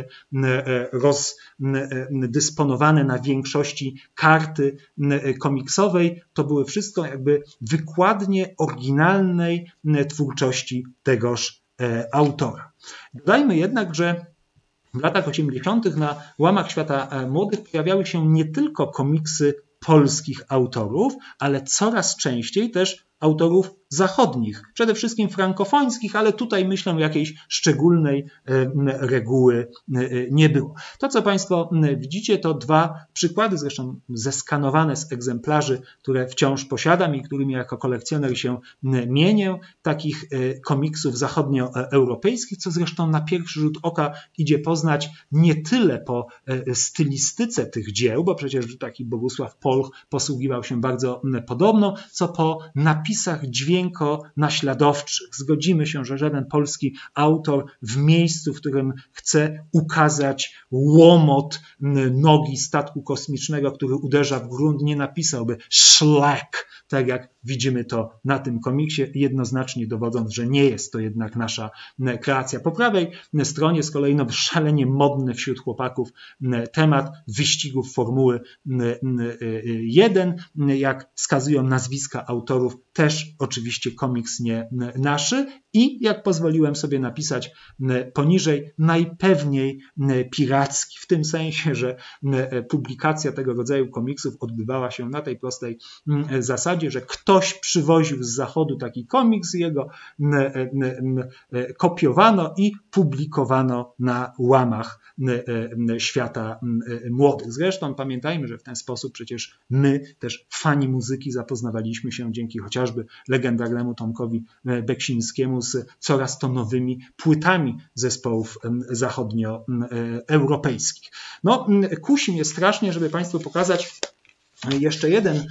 rozdysponowane na większości karty komiksowej, to były wszystko jakby wykładnie oryginalnej twórczości tegoż autora. Dodajmy jednak, że w latach osiemdziesiątych na łamach Świata Młodych pojawiały się nie tylko komiksy polskich autorów, ale coraz częściej też autorów zachodnich, przede wszystkim frankofońskich, ale tutaj myślę jakiejś szczególnej reguły nie było. To, co Państwo widzicie, to dwa przykłady, zresztą zeskanowane z egzemplarzy, które wciąż posiadam i którymi jako kolekcjoner się mienię, takich komiksów zachodnioeuropejskich, co zresztą na pierwszy rzut oka idzie poznać nie tyle po stylistyce tych dzieł, bo przecież taki Bogusław Polch posługiwał się bardzo podobną, co po napisach dźwięko-naśladowczych. Zgodzimy się, że żaden polski autor w miejscu, w którym chce ukazać łomot nogi statku kosmicznego, który uderza w grunt, nie napisałby szlak, tak jak widzimy to na tym komiksie, jednoznacznie dowodząc, że nie jest to jednak nasza kreacja. Po prawej stronie z kolei no, szalenie modny wśród chłopaków temat wyścigów Formuły jeden, jak wskazują nazwiska autorów, też oczywiście komiks nie naszy i jak pozwoliłem sobie napisać poniżej, najpewniej piracki, w tym sensie, że publikacja tego rodzaju komiksów odbywała się na tej prostej zasadzie, że ktoś przywoził z zachodu taki komiks, jego kopiowano i publikowano na łamach Świata Młodych. Zresztą pamiętajmy, że w ten sposób przecież my, też fani muzyki, zapoznawaliśmy się dzięki chociażby legendarnemu Tomkowi Beksińskiemu z coraz to nowymi płytami zespołów zachodnioeuropejskich. No, kusi mnie strasznie, żeby Państwu pokazać jeszcze jeden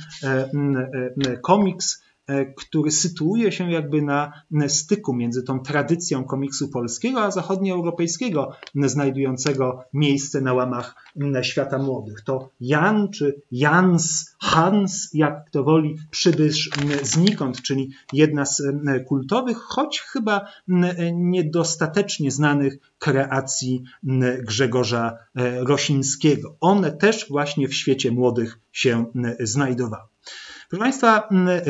komiks, który sytuuje się jakby na styku między tą tradycją komiksu polskiego a zachodnioeuropejskiego, znajdującego miejsce na łamach Świata Młodych. To Jan czy Jans, Hans, jak kto woli, przybysz znikąd, czyli jedna z kultowych, choć chyba niedostatecznie znanych kreacji Grzegorza Rosińskiego. One też właśnie w Świecie Młodych się znajdowały. Proszę Państwa,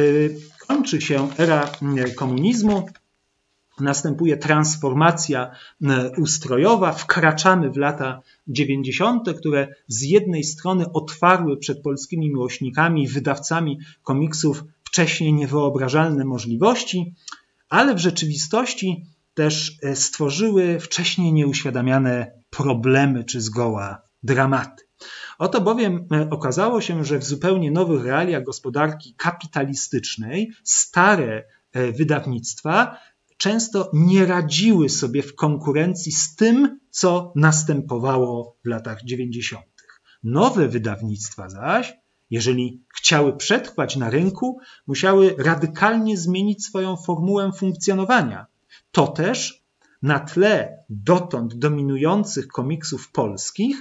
kończy się era komunizmu, następuje transformacja ustrojowa, wkraczamy w lata dziewięćdziesiąte, które z jednej strony otwarły przed polskimi miłośnikami i wydawcami komiksów wcześniej niewyobrażalne możliwości, ale w rzeczywistości też stworzyły wcześniej nieuświadamiane problemy czy zgoła dramaty. Oto bowiem okazało się, że w zupełnie nowych realiach gospodarki kapitalistycznej stare wydawnictwa często nie radziły sobie w konkurencji z tym, co następowało w latach dziewięćdziesiątych. Nowe wydawnictwa zaś, jeżeli chciały przetrwać na rynku, musiały radykalnie zmienić swoją formułę funkcjonowania. To też na tle dotąd dominujących komiksów polskich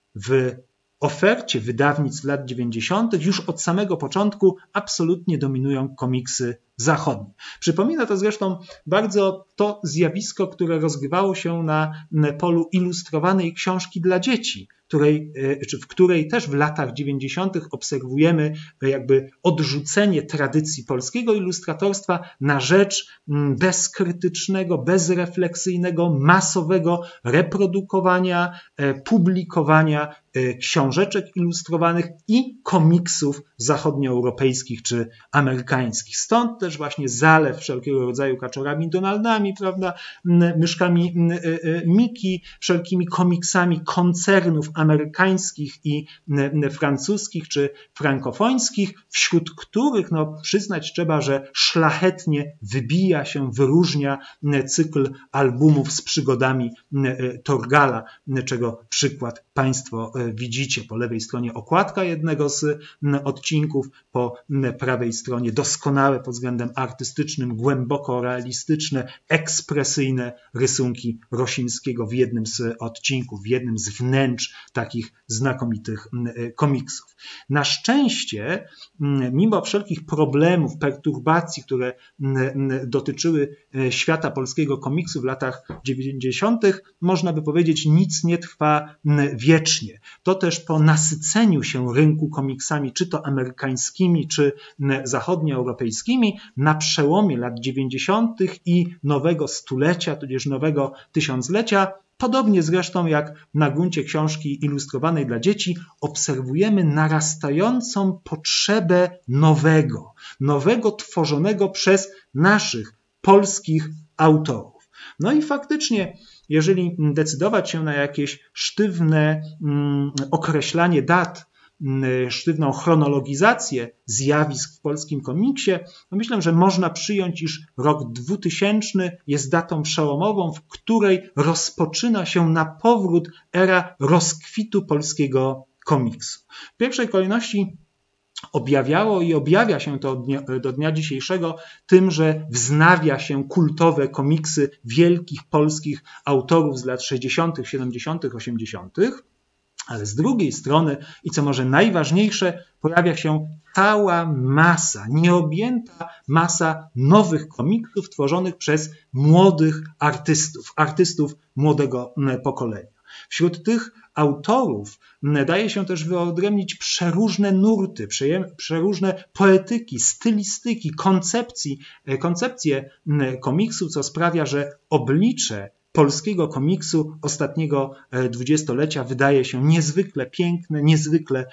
w ofercie wydawnictw lat dziewięćdziesiątych już od samego początku absolutnie dominują komiksy zachodnie. Przypomina to zresztą bardzo to zjawisko, które rozgrywało się na polu ilustrowanej książki dla dzieci, której, czy w której też w latach dziewięćdziesiątych obserwujemy jakby odrzucenie tradycji polskiego ilustratorstwa na rzecz bezkrytycznego, bezrefleksyjnego, masowego reprodukowania, publikowania książeczek ilustrowanych i komiksów zachodnioeuropejskich czy amerykańskich. Stąd też właśnie zalew wszelkiego rodzaju kaczorami Donaldami, prawda, myszkami Miki, wszelkimi komiksami koncernów amerykańskich i francuskich czy frankofońskich, wśród których no, przyznać trzeba, że szlachetnie wybija się, wyróżnia cykl albumów z przygodami Torgala, czego przykład Państwo widzicie. Po lewej stronie okładka jednego z odcinków, po prawej stronie doskonałe pod względem artystycznym, głęboko realistyczne, ekspresyjne rysunki Rosińskiego w jednym z odcinków, w jednym z wnętrz takich znakomitych komiksów. Na szczęście, mimo wszelkich problemów, perturbacji, które dotyczyły świata polskiego komiksu w latach dziewięćdziesiątych, można by powiedzieć, nic nie trwa wiecznie. To też po nasyceniu się rynku komiksami, czy to amerykańskimi, czy zachodnioeuropejskimi, na przełomie lat dziewięćdziesiątych i nowego stulecia, tudzież nowego tysiąclecia, podobnie zresztą jak na gruncie książki ilustrowanej dla dzieci, obserwujemy narastającą potrzebę nowego, nowego tworzonego przez naszych polskich autorów. No i faktycznie, jeżeli decydować się na jakieś sztywne mm, określanie dat, sztywną chronologizację zjawisk w polskim komiksie, no myślę, że można przyjąć, iż rok dwutysięczny jest datą przełomową, w której rozpoczyna się na powrót era rozkwitu polskiego komiksu. W pierwszej kolejności objawiało i objawia się to do dnia dzisiejszego tym, że wznawia się kultowe komiksy wielkich polskich autorów z lat sześćdziesiątych, siedemdziesiątych, osiemdziesiątych. Ale z drugiej strony, i co może najważniejsze, pojawia się cała masa, nieobjęta masa nowych komiksów tworzonych przez młodych artystów, artystów młodego pokolenia. Wśród tych autorów daje się też wyodrębnić przeróżne nurty, przeróżne poetyki, stylistyki, koncepcji, koncepcje komiksu, co sprawia, że oblicze polskiego komiksu ostatniego dwudziestolecia wydaje się niezwykle piękne, niezwykle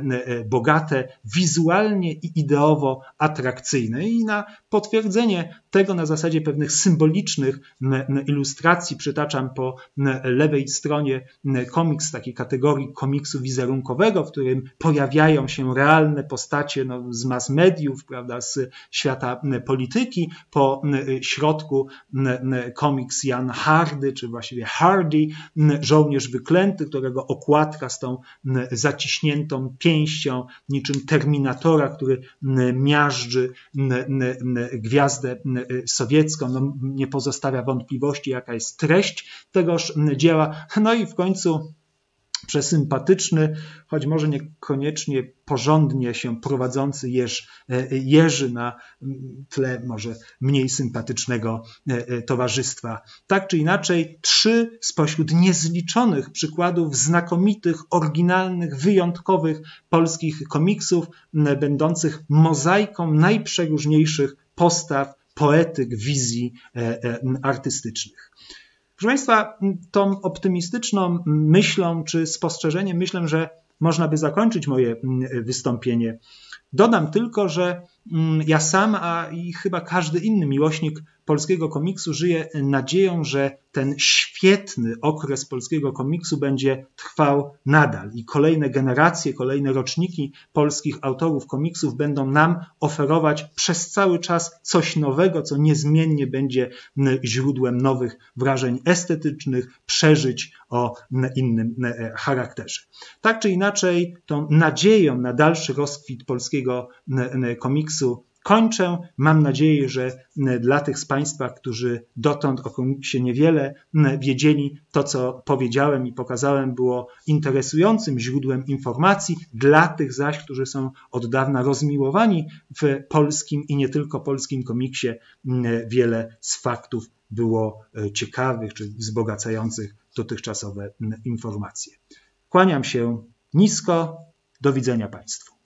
bogate, wizualnie i ideowo atrakcyjne. I na potwierdzenie tego na zasadzie pewnych symbolicznych ilustracji przytaczam po lewej stronie komiks takiej kategorii komiksu wizerunkowego, w którym pojawiają się realne postacie no, z mass mediów, prawda, z świata polityki. Po środku komiks Jan Hardy, czy właściwie Hardy, żołnierz wyklęty, którego okładka z tą zaciśniętą pięścią, niczym Terminatora, który miażdży gwiazdę sowiecką, no, nie pozostawia wątpliwości, jaka jest treść tegoż dzieła. No i w końcu przesympatyczny, choć może niekoniecznie porządnie się prowadzący Jerz, Jerzy na tle może mniej sympatycznego towarzystwa. Tak czy inaczej, trzy spośród niezliczonych przykładów znakomitych, oryginalnych, wyjątkowych polskich komiksów, będących mozaiką najprzeróżniejszych postaw, poetyk, wizji artystycznych. Proszę Państwa, tą optymistyczną myślą czy spostrzeżeniem myślę, że można by zakończyć moje wystąpienie. Dodam tylko, że ja sam, a i chyba każdy inny miłośnik polskiego komiksu żyje nadzieją, że ten świetny okres polskiego komiksu będzie trwał nadal i kolejne generacje, kolejne roczniki polskich autorów komiksów będą nam oferować przez cały czas coś nowego, co niezmiennie będzie źródłem nowych wrażeń estetycznych, przeżyć o innym charakterze. Tak czy inaczej, tą nadzieją na dalszy rozkwit polskiego komiksu kończę. Mam nadzieję, że dla tych z Państwa, którzy dotąd o komiksie niewiele wiedzieli, to co powiedziałem i pokazałem było interesującym źródłem informacji. Dla tych zaś, którzy są od dawna rozmiłowani w polskim i nie tylko polskim komiksie, wiele z faktów było ciekawych czy wzbogacających dotychczasowe informacje. Kłaniam się nisko. Do widzenia Państwu.